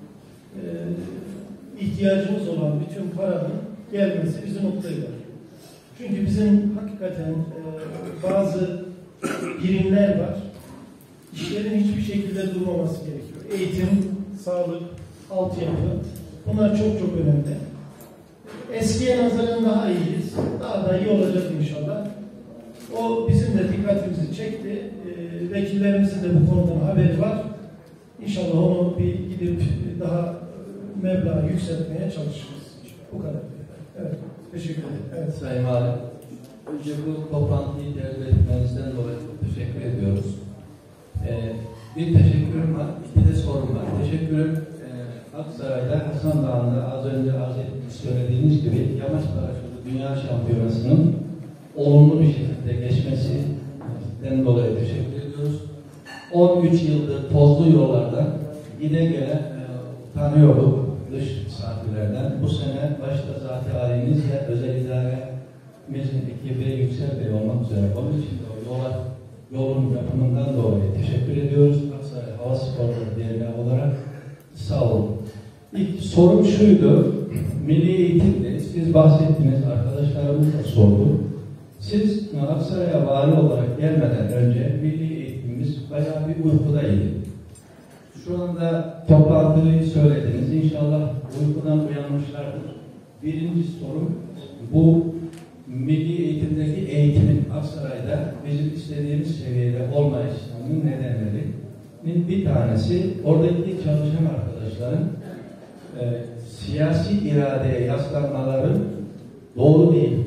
ihtiyacımız olan bütün paranın gelmesi bizi mutlu eder. Çünkü bizim hakikaten bazı birimler var. İşlerin hiçbir şekilde durmaması gerekiyor. Eğitim, sağlık, altyapı bunlar çok çok önemli. Eskiye nazaran daha iyiyiz. Daha da iyi olacak inşallah. O bizim de dikkatimizi çekti. Vekillerimizin de bu konudan haberi var. İnşallah onu bir gidip daha meblağı yükseltmeye çalışırız. Bu kadar. Evet. Teşekkür ederim. Evet. Sayın Valim, önce bu toplantıyı tercih etmenizden dolayı çok teşekkür ediyoruz. Bir teşekkürüm var, iki de sorum var. Teşekkürüm Aksaray'da Hasan Dağı'nda az önce söylediğiniz gibi yamaç paraşütü dünya şampiyonasının olumlu bir şekilde geçmesinden dolayı teşekkür ediyoruz. 13 yıldır tozlu yollardan gide gele tanıyorduk dış misafirlerden. Bu sene başta zaten halimizle özel idaremizin ekibi Yüksel Bey olmak üzere onun için de yolun yapımından dolayı teşekkür ediyoruz. Aksaray Hava Sporları Derneği olarak sağ olun. İlk sorum şuydu, milli eğitimde siz bahsettiniz, arkadaşlarımız da sordu. Siz Aksaray'a vali olarak gelmeden önce milli eğitimimiz bayağı bir uykudaydı. Şu anda toplantıyı söylediniz, İnşallah uykudan uyanmışlardır. Birinci sorum, bu milli eğitimdeki eğitimin Aksaray'da bizim istediğimiz seviyede olmayışının nedenlerinin bir tanesi, oradaki çalışan arkadaşların siyasi iradeye yaslanmaları doğru değil.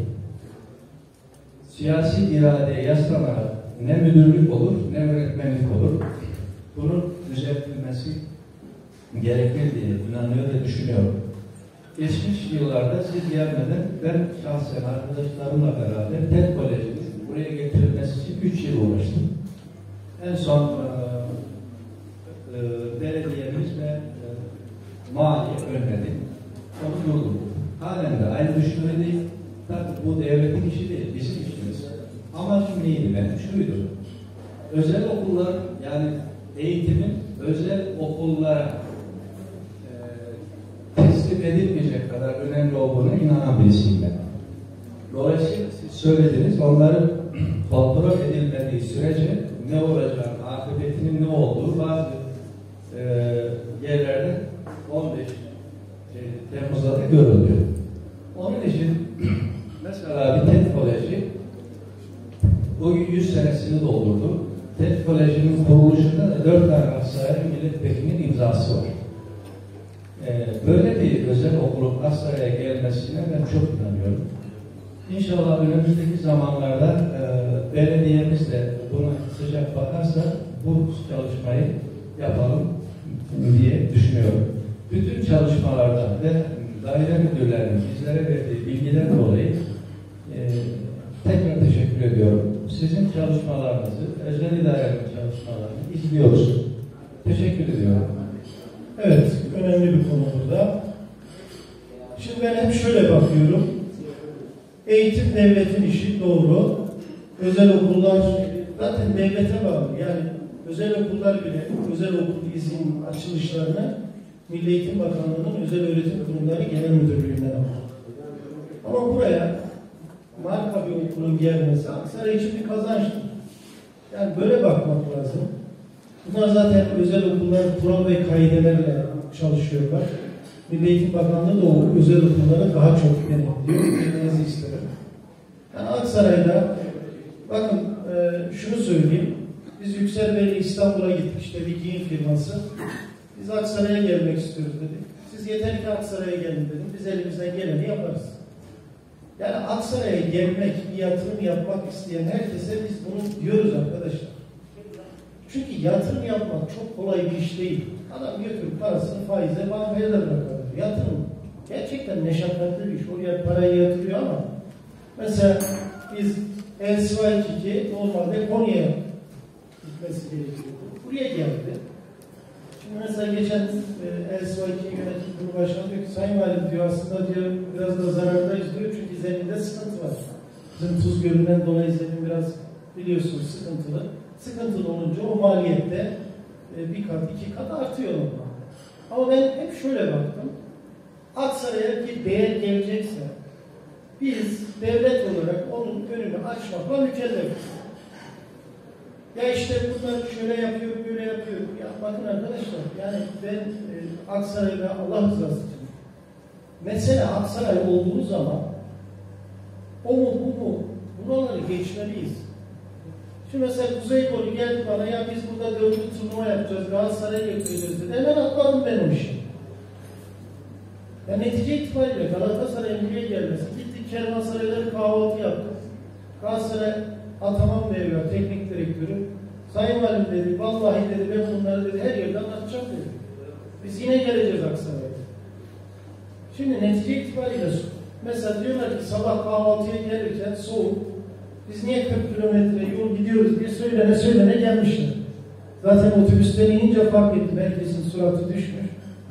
Siyasi iradeye yaslanarak ne müdürlük olur ne öğretmenlik olur. Bunun düzeltilmesi gerekir diye inanıyor ve düşünüyorum. Geçmiş yıllarda siz gelmeden ben şahsen arkadaşlarımla beraber TED Koleji'nin buraya getirilmesi için 3 yıl uğraştım. En son belediyemiz ve maliye önledi. Onu durdum. Halen de aynı düşünce değil. Tabii bu devletin işi değil, bizim işimiz. Amacım neydi benim? Şuydu. Özel okullar, yani eğitimin özel okullara teslim edilmeyecek kadar önemli olduğuna inanan birisiyim ben. Dolayısıyla siz söylediniz, onların kontrol edilmediği sürece ne olacağını, akıbetinin ne olduğu bazı yerlerde 15 Temmuz'da da görüldü. Onun için mesela bir TED Koleji bugün 100 senesini doldurdu. TED Koleji'nin kuruluşunda da 4 tane Aksaray milletvekilinin imzası var. Böyle bir özel okulun Aksaray'a gelmesine ben çok inanıyorum. İnşallah önümüzdeki zamanlarda belediyemiz de buna sıcak bakarsa bu çalışmayı yapalım diye düşünüyorum. Bütün çalışmalarda ve daire müdürlerinin bizlere verdiği bilgiden dolayı tekrar teşekkür ediyorum. Sizin çalışmalarınızı, özel idarenin çalışmalarını izliyoruz. Teşekkür ediyorum. Evet, önemli bir konu burada. Şimdi ben hep şöyle bakıyorum. Eğitim devletin işi, doğru. Özel okullar zaten devlete bağlı. Yani özel okullar bile, özel okul izin açılışlarını Milli Eğitim Bakanlığı'nın Özel Öğretim Kurumları Genel Müdürlüğü'nden alıyor. Ama buraya marka bir okulun gelmesi Aksaray için bir kazançtır. Yani böyle bakmak lazım. Bunlar zaten özel okullar kural ve kaidelerle çalışıyorlar. Milli Eğitim Bakanlığı da o özel okulları daha çok denetliyor. Bilmenizi isterim. Yani Aksaray'da bakın şunu söyleyeyim. Biz Yüksel Bey'le İstanbul'a gittik. İşte bir giyim firması. Biz Aksaray'a gelmek istiyoruz dedik. Siz yeter ki Aksaray'a gelin dedim. Biz elimizden geleni yaparız. Yani Aksaray'a gelmek, bir yatırım yapmak isteyen herkese biz bunu diyoruz arkadaşlar. Çünkü yatırım yapmak çok kolay bir iş değil. Adam götürüp parasını faize bankaya da bırakır. Yatırım gerçekten meşakkatli bir iş. Oraya parayı yatırıyor ama mesela biz LCY2 normalde Konya'ya gitmesi gerekiyor. Buraya geldi. Şimdi mesela geçen LCY2 yönetim kurulu başkanı diyor ki Sayın Valim diyor aslında diyor biraz da zarardayız diyor çünkü zeminde sıkıntı var. Bizim tuz gölünden dolayı zemin biraz biliyorsunuz sıkıntılı. Sıkıntılı olunca o maliyette bir kat, iki kat artıyor normalde. Ama ben hep şöyle baktım. Aksaray'a bir değer gelecekse biz devlet olarak onun önünü açmakla mükellefiz. Ya işte bunlar şöyle yapıyor, böyle yapıyor. Ya bakın arkadaşlar, yani ben Aksaray'da Allah rızası için mesela Aksaray olduğu zaman o mu bu mu buraları geçmeliyiz. Şimdi mesela Kuzeydoğu geldi bana ya biz burada 4. turnuva yapacağız, Galatasaray'a götüreceğiz dedi. Hemen atladım ben o işi. Ya netice itibariyle Galatasaray'ın buraya gelmesi, gittik Kervansaray'da bir kahvaltı yaptık. Galatasaray Ataman Bey var, teknik direktörü. Sayın Valim dedi, vallahi dedi ben bunları dedi her yerden anlatacağım dedi. Biz yine geleceğiz Aksaray'a. Şimdi netice itibariyle mesela diyorlar ki sabah kahvaltıya gelirken soğuk. Biz niye 40 kilometre yol gidiyoruz diye söylene gelmişler. Zaten otobüsten inince fark ettim. Herkesin suratı düşmüş.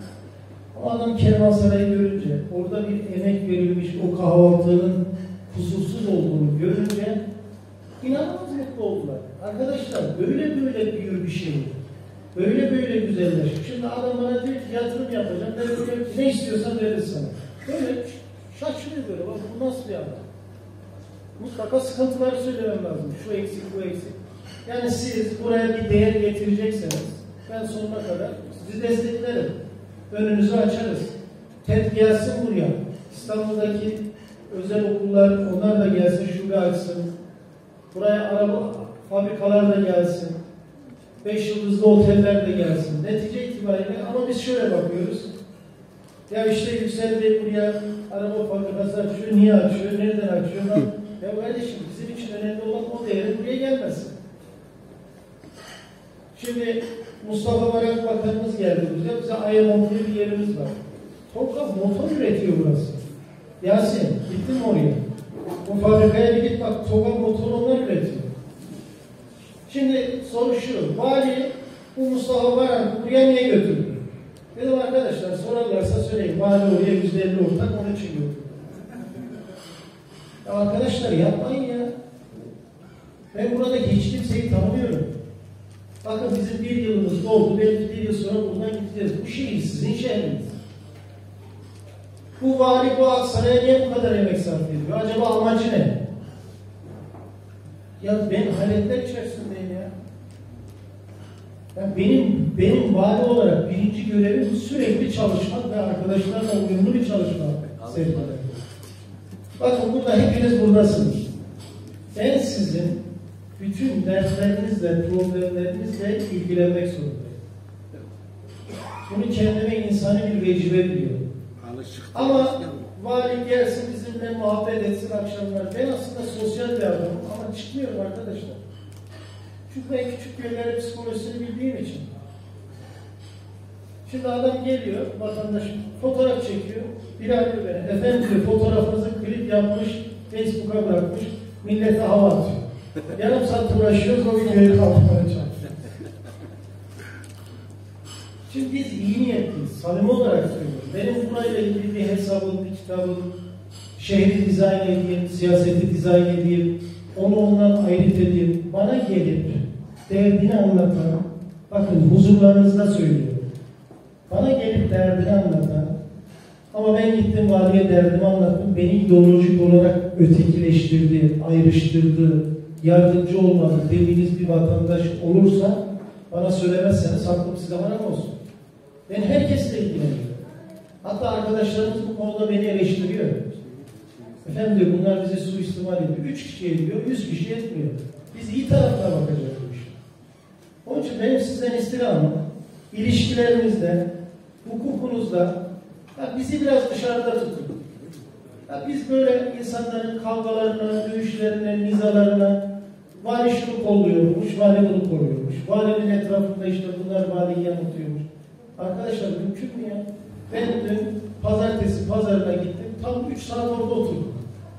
O adam Kervansaray'ı görünce, orada bir emek verilmiş, o kahvaltının kusursuz olduğunu görünce inanılmaz mutlu oldular. Arkadaşlar böyle büyür bir şey. Böyle güzelleşir. Şimdi adam bana diyor ki yatırım yapacağım. Ben böyle ne istiyorsan veririz sana. Böyle şaşırıyor böyle. Bak bu nasıl bir adam? Mutlaka sıkıntıları söylemem lazım. Şu eksik, bu eksik. Yani siz buraya bir değer getirecekseniz ben sonuna kadar sizi desteklerim. Önünüzü açarız. TED gelsin buraya. İstanbul'daki özel okullar onlar da gelsin, şube açsın. Buraya araba fabrikalar da gelsin. 5 yıldızlı oteller de gelsin. Netice itibariyle ama biz şöyle bakıyoruz. Ya işte Yüksel Bey buraya araba fabrikası açıyor. Niye açıyor? Nereden açıyor? Ya kardeşim bizim için önemli olan o değerin buraya gelmesi. Şimdi Mustafa Varank Bakanımız geldi bize IMO diye bir yerimiz var. Toprak motor üretiyor burası. Yasin, gittin mi oraya? Bu fabrikaya bir git bak, Toprak motor onlar üretiyor. Şimdi soru şu, vali bu Mustafa Varank buraya niye götürdü? Dedim arkadaşlar sorarlarsa söyleyin, vali oraya %50 ortak, onun için götürdü. Ya arkadaşlar yapmayın ya. Ben buradaki hiç kimseyi tanımıyorum. Bakın bizim 1 yılımız doldu. Belki 1 yıl sonra buradan gideceğiz. Bu şehir sizin şehriniz. Bu vali bu Aksaray'a niye bu kadar emek sarf ediyor? Acaba amacı ne? Ya ben hayretler içerisindeyim ya. Benim vali olarak birinci görevim sürekli çalışmak ve arkadaşlarla uyumlu bir çalışmak. Sevgiler. Bakın burada hepiniz buradasınız. Ben sizin bütün dertlerinizle, problemlerinizle ilgilenmek zorundayım. Bunu kendime insani bir vecibe biliyorum. Ama vali gelsin bizimle muhabbet etsin akşamlar. Ben aslında sosyal bir adamım ama çıkmıyorum arkadaşlar. Çünkü ben küçük yerlerin psikolojisini bildiğim için. Şimdi adam geliyor, vatandaş fotoğraf çekiyor. Bir arıyor beni. Efendim diyor, fotoğrafınızı klip yapmış, Facebook'a bırakmış, millete hava atıyor. Yarım saat uğraşıyoruz, o videoyu kaldırmaya çalışıyoruz. Şimdi biz iyi niyetliyiz, samimi olarak söylüyorum. Benim burayla ilgili bir hesabım, bir kitabım, şehri dizayn edeyim, siyaseti dizayn edeyim, onu ondan ayırt edeyim. Bana gelip derdini anlatan, bakın huzurlarınızda söylüyorum. Bana gelip derdini anlatan, ama ben gittim valiye derdimi anlattım, beni ideolojik olarak ötekileştirdi, ayrıştırdı, yardımcı olmadı dediğiniz bir vatandaş olursa bana söylemezseniz hakkım size haram olsun. Ben herkesle ilgileniyorum. Hatta arkadaşlarımız bu konuda beni eleştiriyor. Efendim diyor bunlar bizi suistimal ediyor. 3 kişi ediyor, 100 kişi etmiyor. Biz iyi tarafına bakacağız bu işe. Onun için benim sizden istirhamım ilişkilerinizde, hukukunuzda Ya bizi biraz dışarıda tutun. Ya biz böyle insanların kavgalarına, dövüşlerine, nizalarına vali şunu kolluyormuş, vali bunu koruyormuş. Valinin etrafında işte bunlar valiyi yanıltıyormuş. Arkadaşlar mümkün mü ya? Ben dün pazartesi pazarına gittim. Tam 3 saat orada oturdum.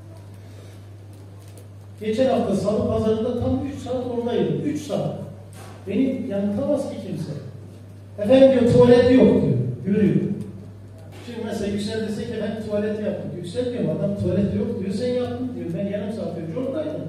Geçen hafta salı pazarında tam 3 saat oradaydım. 3 saat. Beni yanıltamaz ki kimse. Efendim diyor tuvalet yok diyor. Görüyor. Şimdi mesela Yüksel desek ki ben tuvalet yaptım. Yüksel diyorum adam tuvalet yok diyor. Sen yaptın diyor. Ben yarım saat önce oradaydım.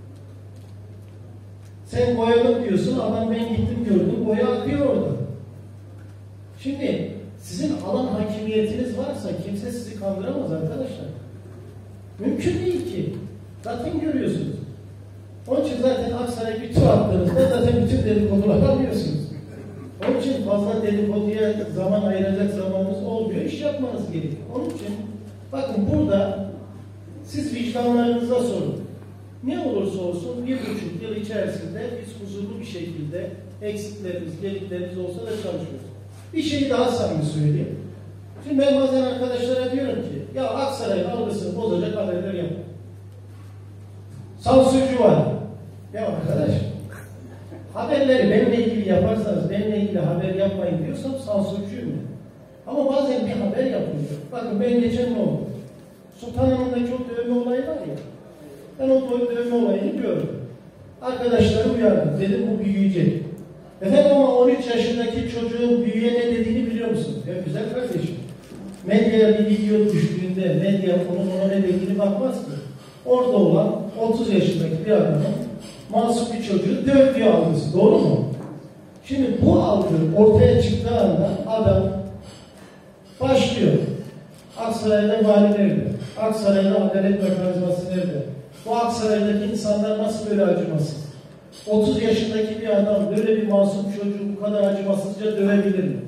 Sen boyadım diyorsun. Adam ben gittim gördüm. Boya akıyor orada. Şimdi sizin alan hakimiyetiniz varsa kimse sizi kandıramaz arkadaşlar. Mümkün değil ki. Zaten görüyorsunuz. Onun için zaten Aksaray'a bir tur attığınızda zaten bütün dedikoduları alıyorsunuz. Onun için fazla dedikoduya zaman ayıracak zamanınız olmuyor. İş yapmanız gerekiyor. Onun için bakın burada siz vicdanlarınıza sorun. Ne olursa olsun 1,5 yıl içerisinde biz huzurlu bir şekilde eksiklerimiz, gediklerimiz olsa da çalışıyoruz. Bir şey daha samimi söyleyeyim. Şimdi ben bazen arkadaşlara diyorum ki ya Aksaray'ın algısını bozacak haberler yapın. Sansürcü var. Ya arkadaş haberleri benimle ilgili yaparsanız benimle ilgili haber yapmayın diyorsam sansürcüyüm. Ama bazen bir haber yapılıyor. Bakın ben geçen ne oldu? Sultanahmet'te çok dövme olayı var ya. Ben o dövme olayını gördüm. Arkadaşları uyardım. Dedim bu büyüyecek. Efendim ama 13 yaşındaki çocuğun büyüye ne dediğini biliyor musun? Ya güzel kardeşim. Medyaya bir video düştüğünde medya ona ne dediğini bakmaz ki. Orada olan 30 yaşındaki bir adamın masum bir çocuğu dövdüğü algısı. Doğru mu? Şimdi bu algı ortaya çıktığı anda adam başlıyor. Aksaray'da vali nerede? Aksaray'da adalet mekanizması nerede? Bu Aksaray'daki insanlar nasıl böyle acımasız? 30 yaşındaki bir adam böyle bir masum çocuğu bu kadar acımasızca dövebilir mi?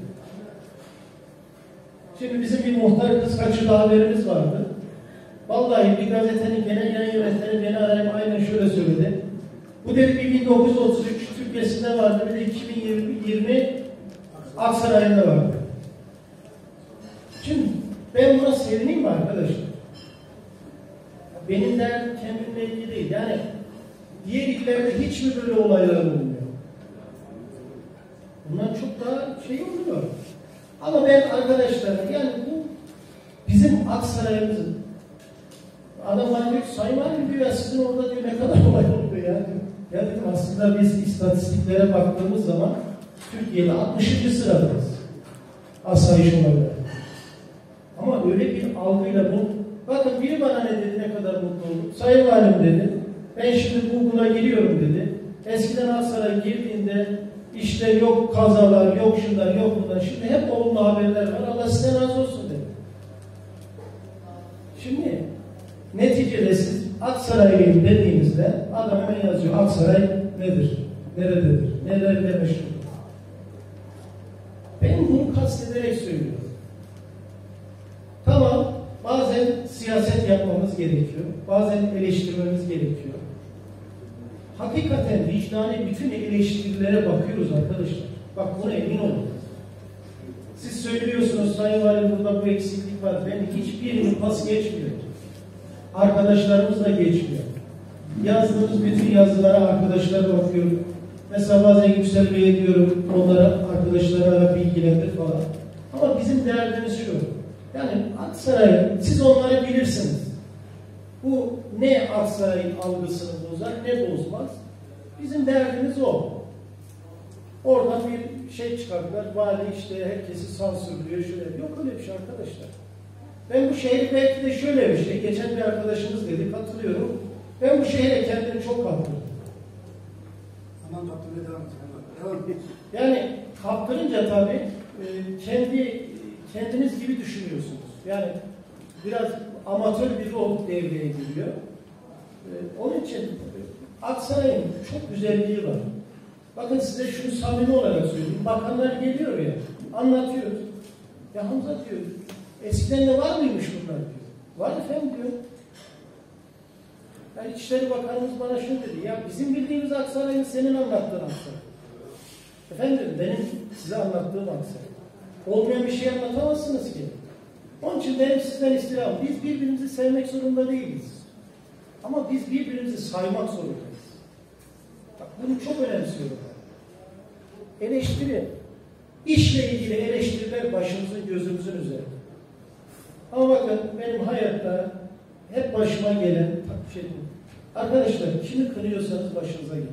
Şimdi bizim bir muhtar kız kaçırdı haberimiz vardı. Vallahi bir gazetenin genel yayın yönetmeni beni arayıp aynen şöyle söyledi. Bu dedi bir 1933 Türkiye'sinde vardı, bir de 2020 Aksaray'ında vardı. Şimdi ben buna sevineyim mi arkadaşlar? Benim derdim kendimle ilgili değil. Yani diğer illerde hiç mi böyle olaylar olmuyor? Bundan çok daha şey oluyor. Ama ben arkadaşlar yani bu bizim Aksaray'ımızın adam bana diyor Sayın Valim diyor ya sizin orada diyor ne kadar olay oldu ya. Ya dedim aslında biz istatistiklere baktığımız zaman Türkiye'de 60. sıradayız. Asayiş olayları. Ama öyle bir algıyla bu. Bakın biri bana ne dedi ne kadar mutlu oldum. Sayın Valim dedi. Ben şimdi Google'a giriyorum dedi. Eskiden Aksaray'a girdiğinde işte yok kazalar, yok şunlar, yok bunlar. Şimdi hep olumlu haberler var. Allah sizden razı olsun dedi. Şimdi neticede siz Aksaray'lıyım dediğinizde adam ben yazıyor. Aksaray nedir? Nerededir? Nelerle meşhur? Ben bunu kastederek söylüyorum. Tamam, bazen siyaset yapmamız gerekiyor. Bazen eleştirmemiz gerekiyor. Hakikaten vicdani bütün eleştirilere bakıyoruz arkadaşlar. Bak buna emin olun. Siz söylüyorsunuz Sayın Valim burada bu eksiklik var. Ben hiçbirinin pas geçmiyor. Arkadaşlarımız da geçmiyor. Yazdığımız bütün yazılara arkadaşlar bakıyor. Mesela bazen Yüksel Bey'e diyorum onlara arkadaşlara bilgilendir falan. Ama bizim derdimiz şu. Yani Aksaray, siz onları bilirsiniz. Bu ne Aksaray'ın algısını bozar, ne bozmaz. Bizim derdimiz o. Oradan bir şey çıkardılar, vali işte herkesi sansürlüyor, şöyle. Yok öyle bir şey arkadaşlar. Ben bu şehri belki de şöyle bir şey, geçen bir arkadaşımız dedi, katılıyorum. Ben bu şehre kendimi çok kaptırdım. Aman kaptırmaya devam et. Yani kaptırınca tabii kendiniz gibi düşünüyorsunuz. Yani biraz amatör bir rol devreye giriyor. Onun için Aksaray'ın çok güzelliği var. Bakın size şunu samimi olarak söyleyeyim. Bakanlar geliyor ya, anlatıyor. Ya Hamza diyor, eskiden de var mıymış bunlar diyor. Var efendim diyor. Yani İçişleri Bakanımız bana şunu dedi. Ya bizim bildiğimiz Aksaray'ın senin anlattığın Aksaray. Efendim benim size anlattığım Aksaray. Olmayan bir şey anlatamazsınız ki. Onun için benim sizden istirham, biz birbirimizi sevmek zorunda değiliz. Ama biz birbirimizi saymak zorundayız. Bak bunu çok önemsiyorum. Eleştiri, işle ilgili eleştiriler başımızın gözümüzün üzerinde. Ama bakın benim hayatta hep başıma gelen şey, arkadaşlar kimi kınıyorsanız başınıza geliyor.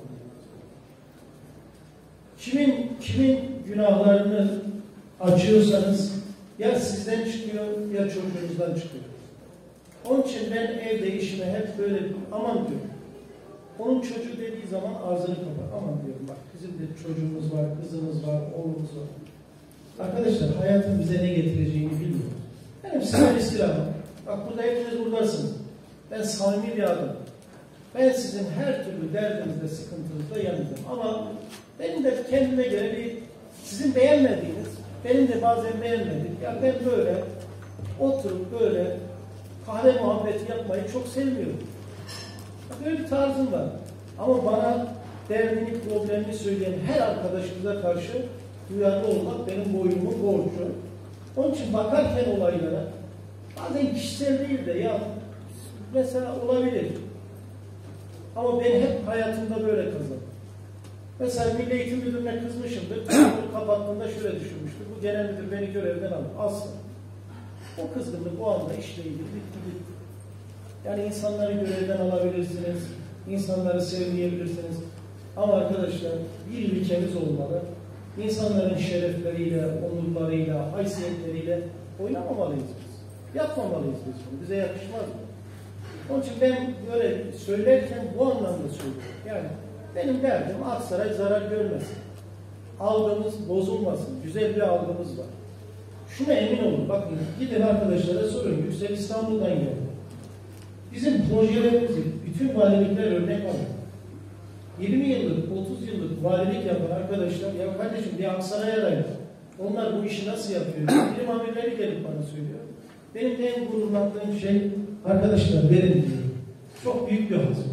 Kimin günahlarını açıyorsanız ya sizden çıkıyor ya çocuğunuzdan çıkıyor. Onun için ben evde işime hep böyle aman diyorum. Onun çocuğu dediği zaman ağzını kapat. Aman diyorum bak bizim de çocuğumuz var, kızımız var, oğlumuz var. Arkadaşlar hayatın bize ne getireceğini bilmiyoruz. Benim sizden istirhamım. Bak burada hepiniz buradasınız. Ben samimi bir adamım. Ben sizin her türlü derdinizde, sıkıntınızda yanındayım. Ama benim de kendime göre bir sizin beğenmediğiniz, benim de bazen beğenmediğim, ya ben böyle oturup böyle kahve muhabbeti yapmayı çok sevmiyorum. Böyle bir tarzım var. Ama bana derdini, problemini söyleyen her arkadaşımıza karşı duyarlı olmak benim boynumun borcu. Onun için bakarken olaylara bazen kişisel değil de ya mesela olabilir. Ama ben hep hayatımda böyle kazandım. Mesela Milli Eğitim Müdürü'ne kızmışımdır. Kapattığında şöyle düşünmüştür. Bu genel müdür beni görevden aldı. Asla. O kızgınlık o anda işle ilgili bitti. Yani insanları görevden alabilirsiniz. İnsanları sevmeyebilirsiniz. Ama arkadaşlar bir ilkemiz olmalı. İnsanların şerefleriyle, onurlarıyla, haysiyetleriyle oynamamalıyız biz. Yapmamalıyız biz bunu. Bize yakışmaz mı? Onun için ben böyle söylerken bu anlamda söylüyorum. Yani benim derdim Aksaray zarar görmesin. Algımız bozulmasın. Güzel bir algımız var. Şuna emin olun. Bakın gidin arkadaşlara sorun. Yüksel İstanbul'dan geldi. Bizim projelerimizi bütün valilikler örnek alıyor. 20 yıllık, 30 yıllık valilik yapan arkadaşlar ya kardeşim bir Aksaray'a arayın. Onlar bu işi nasıl yapıyor? Bilim amirleri gelip bana söylüyor. Benim de en gururlandığım şey arkadaşlar verin diyor. Çok büyük bir hazır.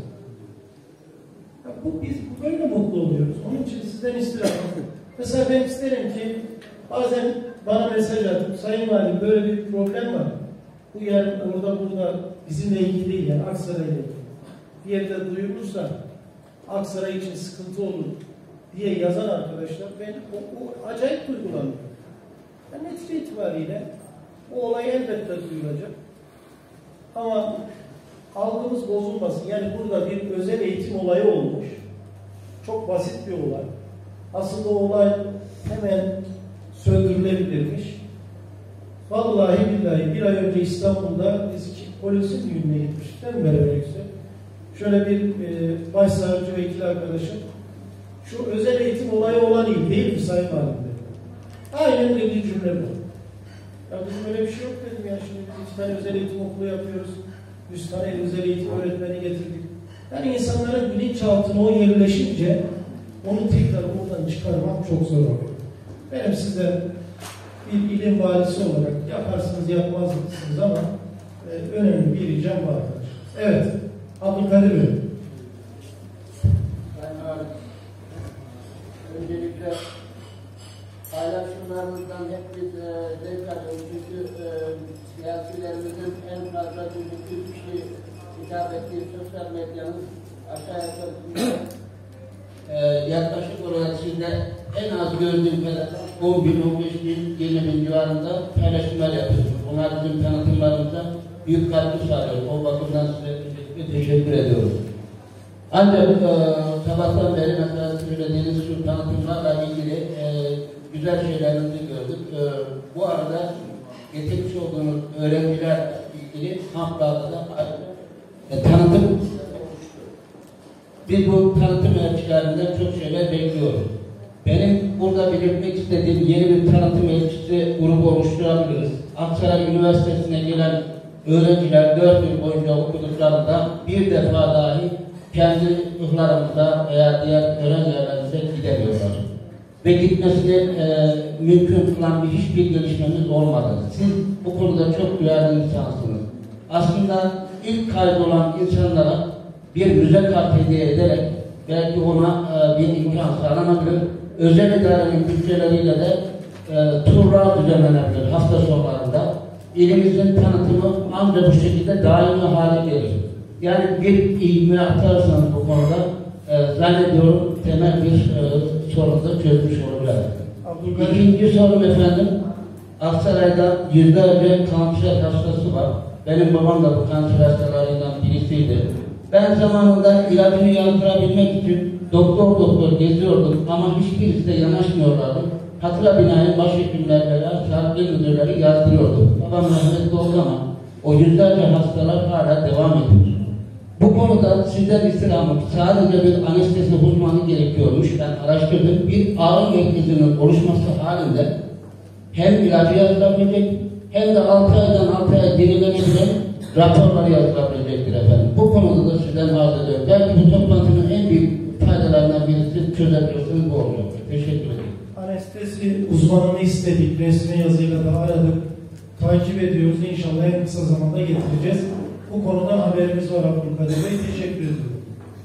Biz böyle mutlu oluyoruz. Onun için sizden istirham. Mesela ben isterim ki bazen bana mesaj atıp Sayın Valim böyle bir problem var. Bu yer orada burada bizimle ilgili değil yani Aksaray'la ilgili. Bir yerde duyulursa Aksaray için sıkıntı olur diye yazan arkadaşlar ben o acayip duygulanıyorum. Yani netice itibariyle o olay elbette duyulacak. Ama algımız bozulmasın. Yani burada bir özel eğitim olayı olmuş. Çok basit bir olay. Aslında o olay hemen söndürülebilirmiş. Vallahi billahi bir ay önce İstanbul'da eski polisin düğününe gitmiştik. Değil mi beraber yüksek? Şöyle bir başsavcı vekili arkadaşım şu özel eğitim olayı olan iyi değil mi Sayın Valim'de? Aynen dediği cümle bu. Ya bizim öyle bir şey yok dedim ya. Şimdi biz 2 tane özel eğitim okulu yapıyoruz. 100 tane özel eğitim öğretmeni getirdik. Yani insanların bilinçaltına o yerleşince onu tekrar oradan çıkarmak çok zor oluyor. Benim size bir ilim valisi olarak yaparsınız yapmazsınız ama önemli bir ricam var. Evet. Abdülkadir Bey. Öncelikle paylaşımlarımızdan hep biz zevk alıyoruz. Çünkü siyasilerimizin en fazla gözüktüğü kişi hitap ettiği sosyal medyanın aşağı yukarı yaklaşık olarak sizde en az gördüğüm kadar 10 bin, 15 bin, 20 bin civarında paylaşımlar yapıyorsunuz. Onlar bizim tanıtımlarımıza büyük katkı sağlıyor. O bakımdan size teşekkür ediyorum. Ancak sabahtan beri mesela söylediğiniz şu tanıtımlarla ilgili güzel şeylerinizi gördük. Bu arada getirmiş olduğunuz öğrencilerle ilgili kamplarda da tanıtım. Biz bu tanıtım elçilerinden çok şeyler bekliyoruz. Benim burada belirtmek istediğim yeni bir tanıtım elçisi grubu oluşturabiliriz. Aksaray Üniversitesi'ne gelen öğrenciler 4 yıl boyunca okuduklarında bir defa dahi kendi ıhlarımıza veya diğer öğren yerlerimize gidemiyorlar. Ve gitmesini mümkün kılan hiçbir gelişmemiz olmadı. Siz bu konuda çok duyarlı insansınız. Aslında ilk kaydolan insanlara bir müze kart hediye ederek belki ona bir imkan sağlanabilir. Özel idarenin bütçeleriyle de turlar düzenlenebilir hafta sonlarında. ilimizin tanıtımı ancak bu şekilde daimi hale gelir. Yani bir ilmi atarsanız bu konuda zannediyorum temel bir sorunu da çözmüş olacak. İkinci sorum efendim, Aksaray'da yüzlerce kanser hastası var. Benim babam da bu kanser hastalarından birisiydi. Ben zamanında ilacını yazdırabilmek için doktor geziyordum ama hiçbirisi de yanaşmıyorlardı. Hatıra binaen başhekimler veya sağlık müdürleri yazdırıyordu. Babam rahmetli oldu ama o yüzlerce hastalar hala devam ediyor. Bu konuda sizden istirhamım sadece bir anestezi uzmanı gerekiyormuş. Ben araştırdım. Bir ağrı merkezinin oluşması halinde hem ilacı yazılabilecek hem de 6 aydan 6 aya yenilenebilen raporları yazılabilecektir efendim. Bu konuda da sizden arz ediyorum. Belki bu toplantının en büyük faydalarından birisi çözebilirsiniz bu olacak. Teşekkür ederim. Anestezi uzmanını istedik. Resmi yazıyla da aradık. Takip ediyoruz. İnşallah en kısa zamanda getireceğiz. Bu konudan haberimiz var Abdülkadir Bey. Teşekkür ediyorum.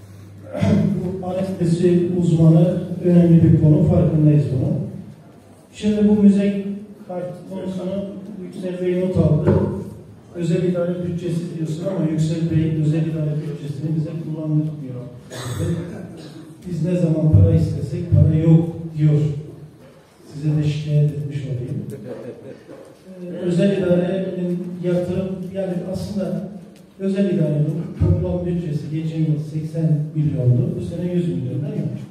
Bu anestezi uzmanı önemli bir konu. Farkındayız bunu. Şimdi bu müze kart konusunu Yüksel Bey not aldı. Özel idare bütçesi diyorsun ama Yüksel Bey özel idare bütçesini bize kullandırmıyor. Biz ne zaman para istesek para yok diyor. Size de şikayet etmiş olayım. Özel idarenin yatırım, yani aslında özel idarenin toplam bütçesi geçen yıl 80 milyondu. Bu sene 100 milyondan yaptık.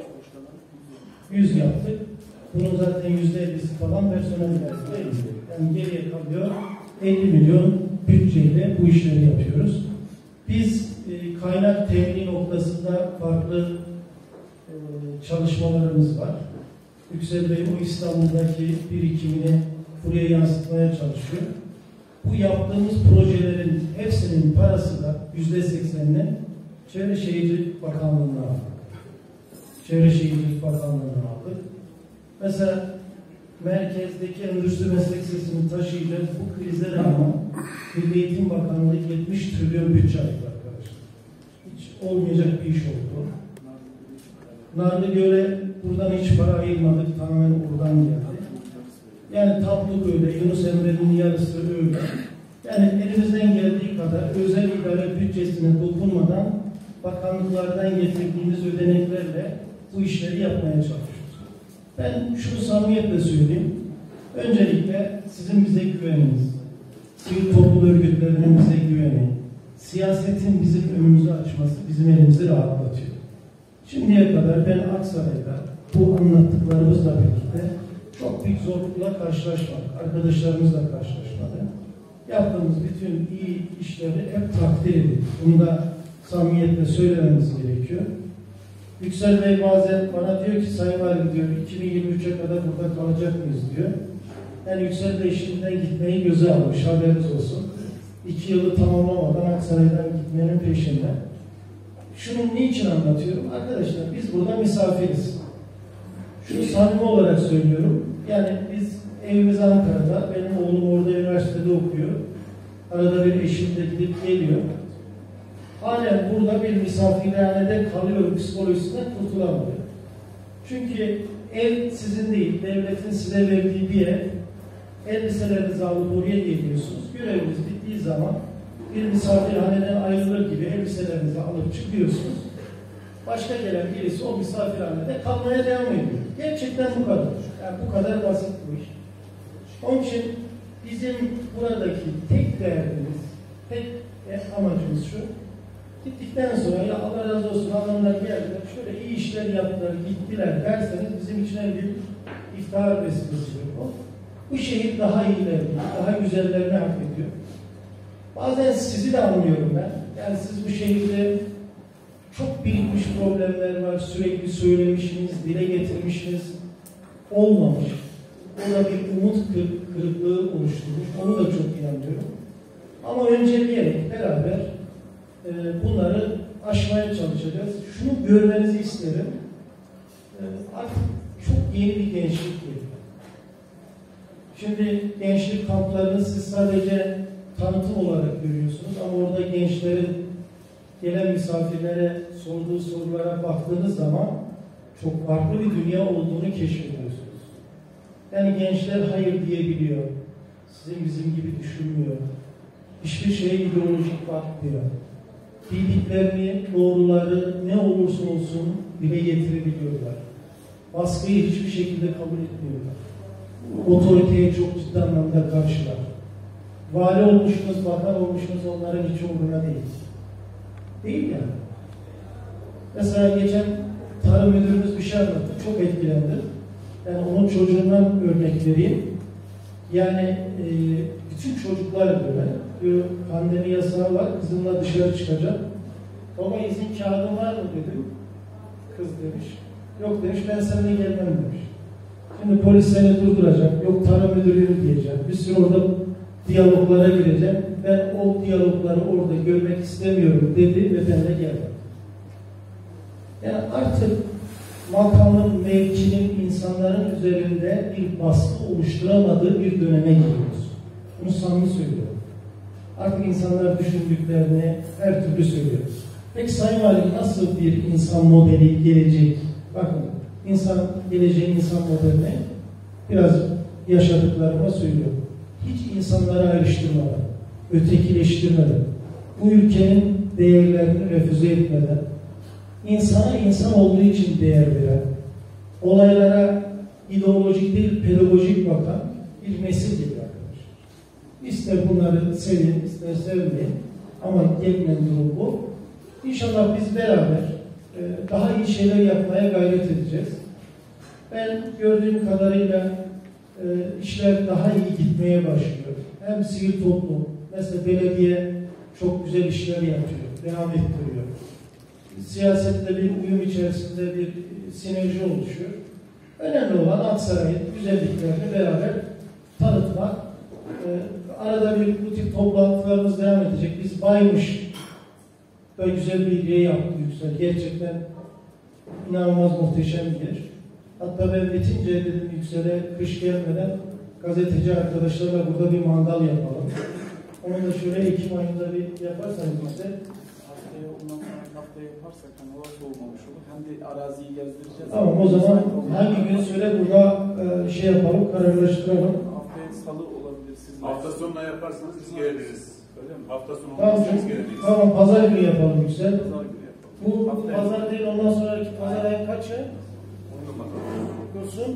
100 yaptık. Bunun zaten %50'si falan personel verdi. Yani geriye kalıyor 50 milyon bütçeyle bu işleri yapıyoruz. Biz kaynak temini noktasında farklı çalışmalarımız var. Yüksel Bey o İstanbul'daki birikimini buraya yansıtmaya çalışıyor. Bu yaptığımız projelerin hepsinin parası da %80'ini Çevre Şehircilik Bakanlığı'ndan aldık. Çevre Şehircilik Bakanlığı'ndan aldık. Mesela merkezdeki endüstri meslek lisesini taşıyacak bu krize rağmen Milli Eğitim Bakanlığı 70 trilyon bütçe ayırdı arkadaşlar. Hiç olmayacak bir iş oldu. Narlıgöl'e buradan hiç para ayırmadık, tamamen oradan geldi. Yani tablo böyle, Yunus Emre'nin yarısı öyle. Yani elimizden geldiği kadar özel idare bütçesine dokunmadan bakanlıklardan getirdiğimiz ödeneklerle bu işleri yapmaya çalışıyoruz. Ben şunu samimiyetle söyleyeyim. Öncelikle sizin bize güveniniz, sivil toplum örgütlerinin bize güveni, siyasetin bizim önümüzü açması bizim elimizi rahatlatıyor. Şimdiye kadar ben Aksaray'da bu anlattıklarımızla birlikte çok büyük zorlukla karşılaşmadık. Arkadaşlarımızla karşılaşmadık. Yaptığımız bütün iyi işleri hep takdir edildik. Bunu da samimiyetle söylememiz gerekiyor. Yüksel Bey bazen bana diyor ki Sayın Valim diyor 2023'e kadar burada kalacak mıyız diyor. Yani Yüksel Bey şimdiden gitmeyi göze almış, haberiniz olsun. 2 yılı tamamlamadan Aksaray'dan gitmenin peşinde. Şunu niçin anlatıyorum? Arkadaşlar biz burada misafiriz. Şunu samimi olarak söylüyorum. Yani biz evimiz Ankara'da, benim oğlum orada üniversitede okuyor. Arada bir eşim de gidip geliyor. Halen burada bir misafirhanede kalıyorum psikolojisinden kurtulamıyor. Çünkü ev sizin değil, devletin size verdiği bir ev. Elbiselerinizi alıp oraya geliyorsunuz. Göreviniz bittiği zaman bir misafirhaneden ayrılır gibi elbiselerinizi alıp çıkıyorsunuz. Başka gelen birisi o misafirhanede kalmaya devam ediyor. Gerçekten bu kadar. Yani bu kadar basit bu iş. Onun için bizim buradaki tek derdimiz, tek amacımız şu. Gittikten sonra ya Allah razı olsun adamlar geldiler, şöyle iyi işler yaptılar, gittiler derseniz bizim için en büyük iftihar vesilesidir o. Bu şehir daha iyilerini, daha güzellerini hak ediyor. Bazen sizi de anlıyorum ben. Yani siz bu şehirde çok birikmiş problemler var, sürekli söylemişsiniz, dile getirmişsiniz, olmamış. O da bir umut kırıklığı oluşturmuş, onu da çok iyi anlıyorum. Ama önceleyerek beraber bunları aşmaya çalışacağız. Şunu görmenizi isterim. Artık çok yeni bir gençlik geliyor. Şimdi gençlik kamplarını siz sadece tanıtım olarak görüyorsunuz ama orada gençlerin gelen misafirlere sorduğu sorulara baktığınız zaman çok farklı bir dünya olduğunu keşfediyorsunuz. Yani gençler hayır diyebiliyor. Sizin bizim gibi düşünmüyor. Hiçbir şeye ideolojik bakmıyor. Bildiklerini, doğruları ne olursa olsun dile getirebiliyorlar. Baskıyı hiçbir şekilde kabul etmiyorlar. Otoriteye çok ciddi anlamda karşılar. Vali olmuşsunuz, bakan olmuşsunuz, onların hiç umuruna değil. Değil yani. Mesela geçen tarım müdürümüz bir şey anlattı, çok etkilendim. Yani onun çocuğundan örnek vereyim. Yani bütün çocuklar böyle. Diyor, pandemi yasağı var, kızımla dışarı çıkacağım. Baba izin kağıdın var mı dedim. Kız demiş. Yok demiş, ben seninle gelmem demiş. Şimdi polis seni durduracak, yok tarım müdürlüğü diyeceğim. Bir sürü orada diyaloglara gireceğim. Ben o diyalogları orada görmek istemiyorum dedi ve ben de geldim. Yani artık makamın, mevkinin insanların üzerinde bir baskı oluşturamadığı bir döneme giriyoruz. Bunu samimi söylüyorum. Artık insanlar düşündüklerini her türlü söylüyoruz. Peki Sayın Valim nasıl bir insan modeli gelecek? Bakın, geleceğin insan modeline biraz yaşadıklarıma söylüyorum. Hiç insanları ayrıştırmadan, ötekileştirmeden, bu ülkenin değerlerini refüze etmeden, insana insan olduğu için değer veren, olaylara ideolojik değil, pedagojik bakan bir nesil gibi arkadaşlar. İster bunları sevin, ister sevmeyin ama gelinen durum bu. İnşallah biz beraber daha iyi şeyler yapmaya gayret edeceğiz. Ben gördüğüm kadarıyla işler daha iyi gitmeye başlıyor. Hem sivil toplum, mesela belediye çok güzel işler yapıyor, devam ettiriyor. Siyasette bir uyum içerisinde bir sinerji oluşuyor. Önemli olan Aksaray'ın güzelliklerini beraber tanıtmak. Arada bir bu tip toplantılarımız devam edecek. Biz Baymış da güzel bir hediye yaptık Yüksel. Gerçekten inanılmaz muhteşem bir yer. Hatta ben bitince dedim Yüksel'e kış gelmeden gazeteci arkadaşlarla burada bir mangal yapalım. Onu da şöyle Ekim ayında bir yaparsanız bize. Haftaya yaparsak hani hava soğumamış olur. Hem de araziyi gezdireceğiz. Tamam, o zaman hangi gün söyle burada şey yapalım, kararlaştıralım. Haftaya salı olabilir sizin. Hafta sonuna yaparsanız biz gelebiliriz. Öyle mi? Hafta sonu Tamam, biz gelebiliriz. tamam, pazar günü yapalım Yüksel. Pazar günü yapalım. Bu pazar değil, ondan sonraki pazar ayın kaçı? Dursun.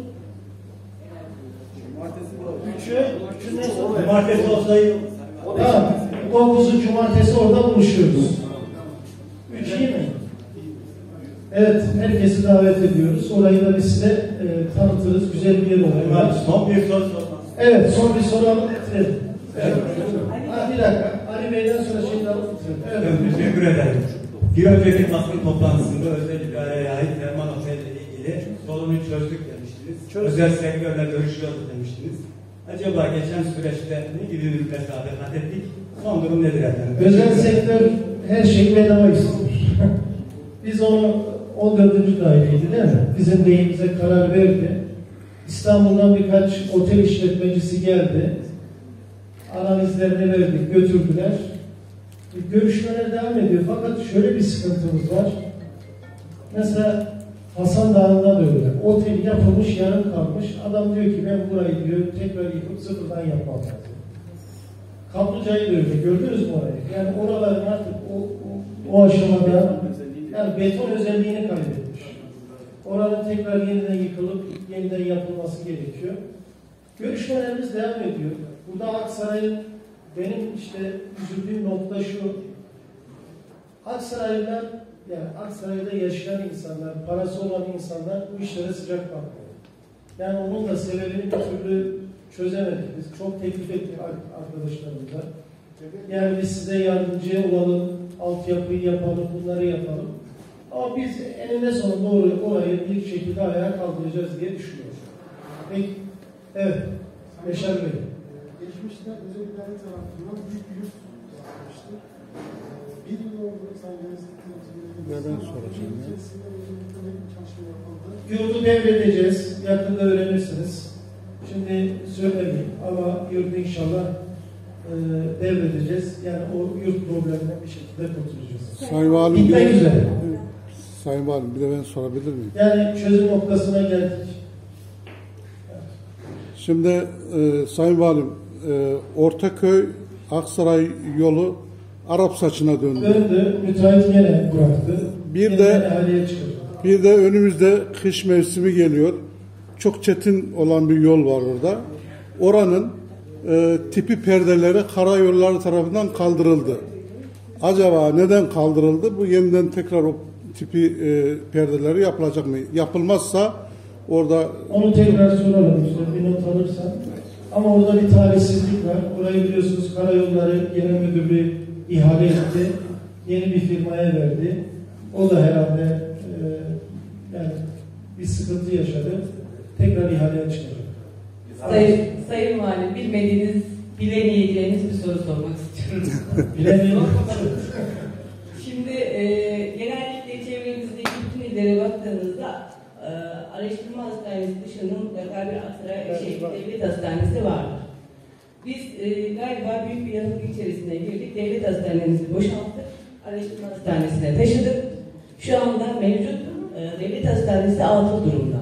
Üçü ne sonra? Cumartesi olsaydı. Tamam. 9'u cumartesi orada buluşuyoruz. 3 iyi mi? Evet, herkesi davet ediyoruz. Orayı da biz size tanıtırız. Güzel bir yer olur. Son bir soru. Evet, son bir soru alıp bitirelim. Evet. Bir dakika. Ali Bey'den sonra şimdi alıp bitirelim. Evet. Teşekkür ederim. Bir önceki basın toplantısında özel idareye ait Derman Otel ile ilgili sorunu çözdük demiştiniz. Özel sektörle görüşüyoruz demiştiniz. Acaba geçen süreçte ne gibi bir mesafe kat ettik? Son durum nedir efendim? Özel sektör her şeyi bedava istiyor. Biz onu 14. daireydi değil mi? Bizim beyimize karar verdi. İstanbul'dan birkaç otel işletmecisi geldi. Analizlerini verdik, götürdüler. Görüşmeler devam ediyor. Fakat şöyle bir sıkıntımız var. Mesela Hasan Dağı'nda da öyle. Otel yapılmış, yarım kalmış. Adam diyor ki ben burayı diyor tekrar yıkıp sıfırdan yapmam lazım. Kaplıca'yı da öyle. Gördünüz mü orayı? Yani oraların artık o aşamada yani beton özelliğini kaybetmiş. Oranın tekrar yeniden yıkılıp yeniden yapılması gerekiyor. Görüşmelerimiz devam ediyor. Burada Aksaray'ın benim işte üzüldüğüm nokta şu. Aksaray'dan yani Aksaray'da yaşayan insanlar, parası olan insanlar bu işlere sıcak bakmıyor. Yani onun da sebebini bir türlü çözemedik. Biz çok teklif ettik arkadaşlarımıza. Yani biz size yardımcı olalım, altyapıyı yapalım, bunları yapalım. Ama biz eninde sonunda orayı bir şekilde ayağa kaldıracağız diye düşünüyoruz. Peki, evet, Beşer Bey. Geçmişte özel idare tarafından büyük bir yurt yapmıştır. Bir yıl oldu sayın Neden soracağım ya? Yurdu devredeceğiz. Yakında öğrenirsiniz. Şimdi söylemeyeyim ama yurdu inşallah devredeceğiz. Yani o yurt problemine bir şekilde kurtulacağız. Sayın Valim, Bitmek üzere. Sayın Valim, bir de ben sorabilir miyim? Yani çözüm noktasına geldik. Şimdi Sayın Valim, Ortaköy Aksaray yolu Arap saçına döndü. Döndü, müteahhit gene bıraktı. Bir de önümüzde kış mevsimi geliyor. Çok çetin olan bir yol var orada. Oranın tipi perdeleri karayolları tarafından kaldırıldı. Acaba neden kaldırıldı? Bu yeniden tekrar o tipi perdeleri yapılacak mı? Yapılmazsa orada... Onu tekrar soralım işte, bir not alırsan. Ama orada bir talihsizlik var. Orayı biliyorsunuz Karayolları Genel Müdürlüğü ihale etti. Yeni bir firmaya verdi. O da herhalde yani bir sıkıntı yaşadı. Tekrar ihaleye çıkacak. Sayın Valim, bilmediğiniz, bilemeyeceğiniz bir soru sormak istiyorum. Bilemiyorum. Şimdi genellikle çevremizdeki bütün illere baktığınızda araştırma hastanesi dışında mutlaka bir Aksaray devlet hastanesi vardır. Biz galiba büyük bir yanılgı içerisine girdik. Devlet hastanemizi boşalttık. Araştırma hastanesine taşıdık. Şu anda mevcut devlet hastanesi atıl durumda.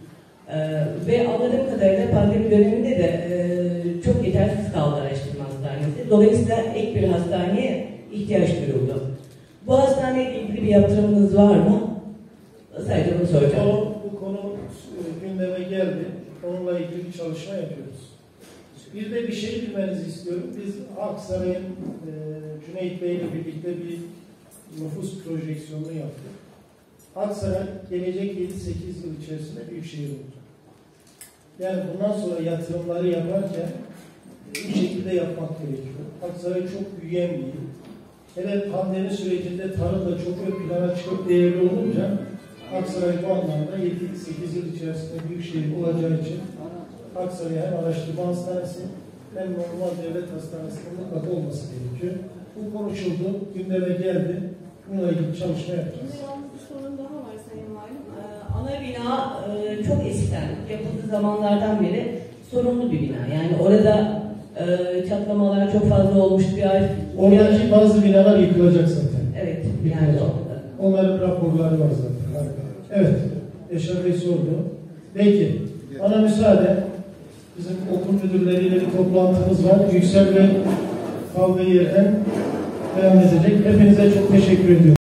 Ve anladığım kadarıyla pandemi döneminde de çok yetersiz kaldı araştırma hastanesi. Dolayısıyla ek bir hastaneye ihtiyaç duyuldu. Bu hastaneyle ilgili bir yaptırımınız var mı? Sadece bunu soracağım. Bu konu gündeme geldi. Onunla ilgili bir çalışma yapıyoruz. Bir de bir şey bilmenizi istiyorum. Biz Aksaray'ın Cüneyt Bey ile birlikte bir nüfus projeksiyonu yaptık. Aksaray gelecek 7-8 yıl içerisinde büyükşehir olacak. Yani bundan sonra yatırımları yaparken bu şekilde yapmak gerekiyor. Aksaray çok büyüyen bir il. Hele pandemi sürecinde tarım da çok ön plana çıkıp değerli olunca Aksaray bu anlamda 7-8 yıl içerisinde büyükşehir olacağı için Aksaray'a hem araştırma hastanesi hem normal devlet hastanesinin mutlaka olması gerekiyor. Bu konuşuldu, gündeme geldi. Bununla ilgili çalışma yapacağız. Bir sorun daha var Sayın Valim. Ana bina çok eskiden, yapıldığı zamanlardan beri sorunlu bir bina. Yani orada çatlamalar çok fazla olmuştu bir ay. Oradaki bazı binalar yıkılacak zaten. Evet. Yani onların raporları var zaten. Evet. Yaşar Bey sordu. Peki. Bana müsaade. Bizim okul müdürleriyle bir toplantımız var. Yüksel Bey kaldığı yerden devam edecek. Hepinize çok teşekkür ediyorum.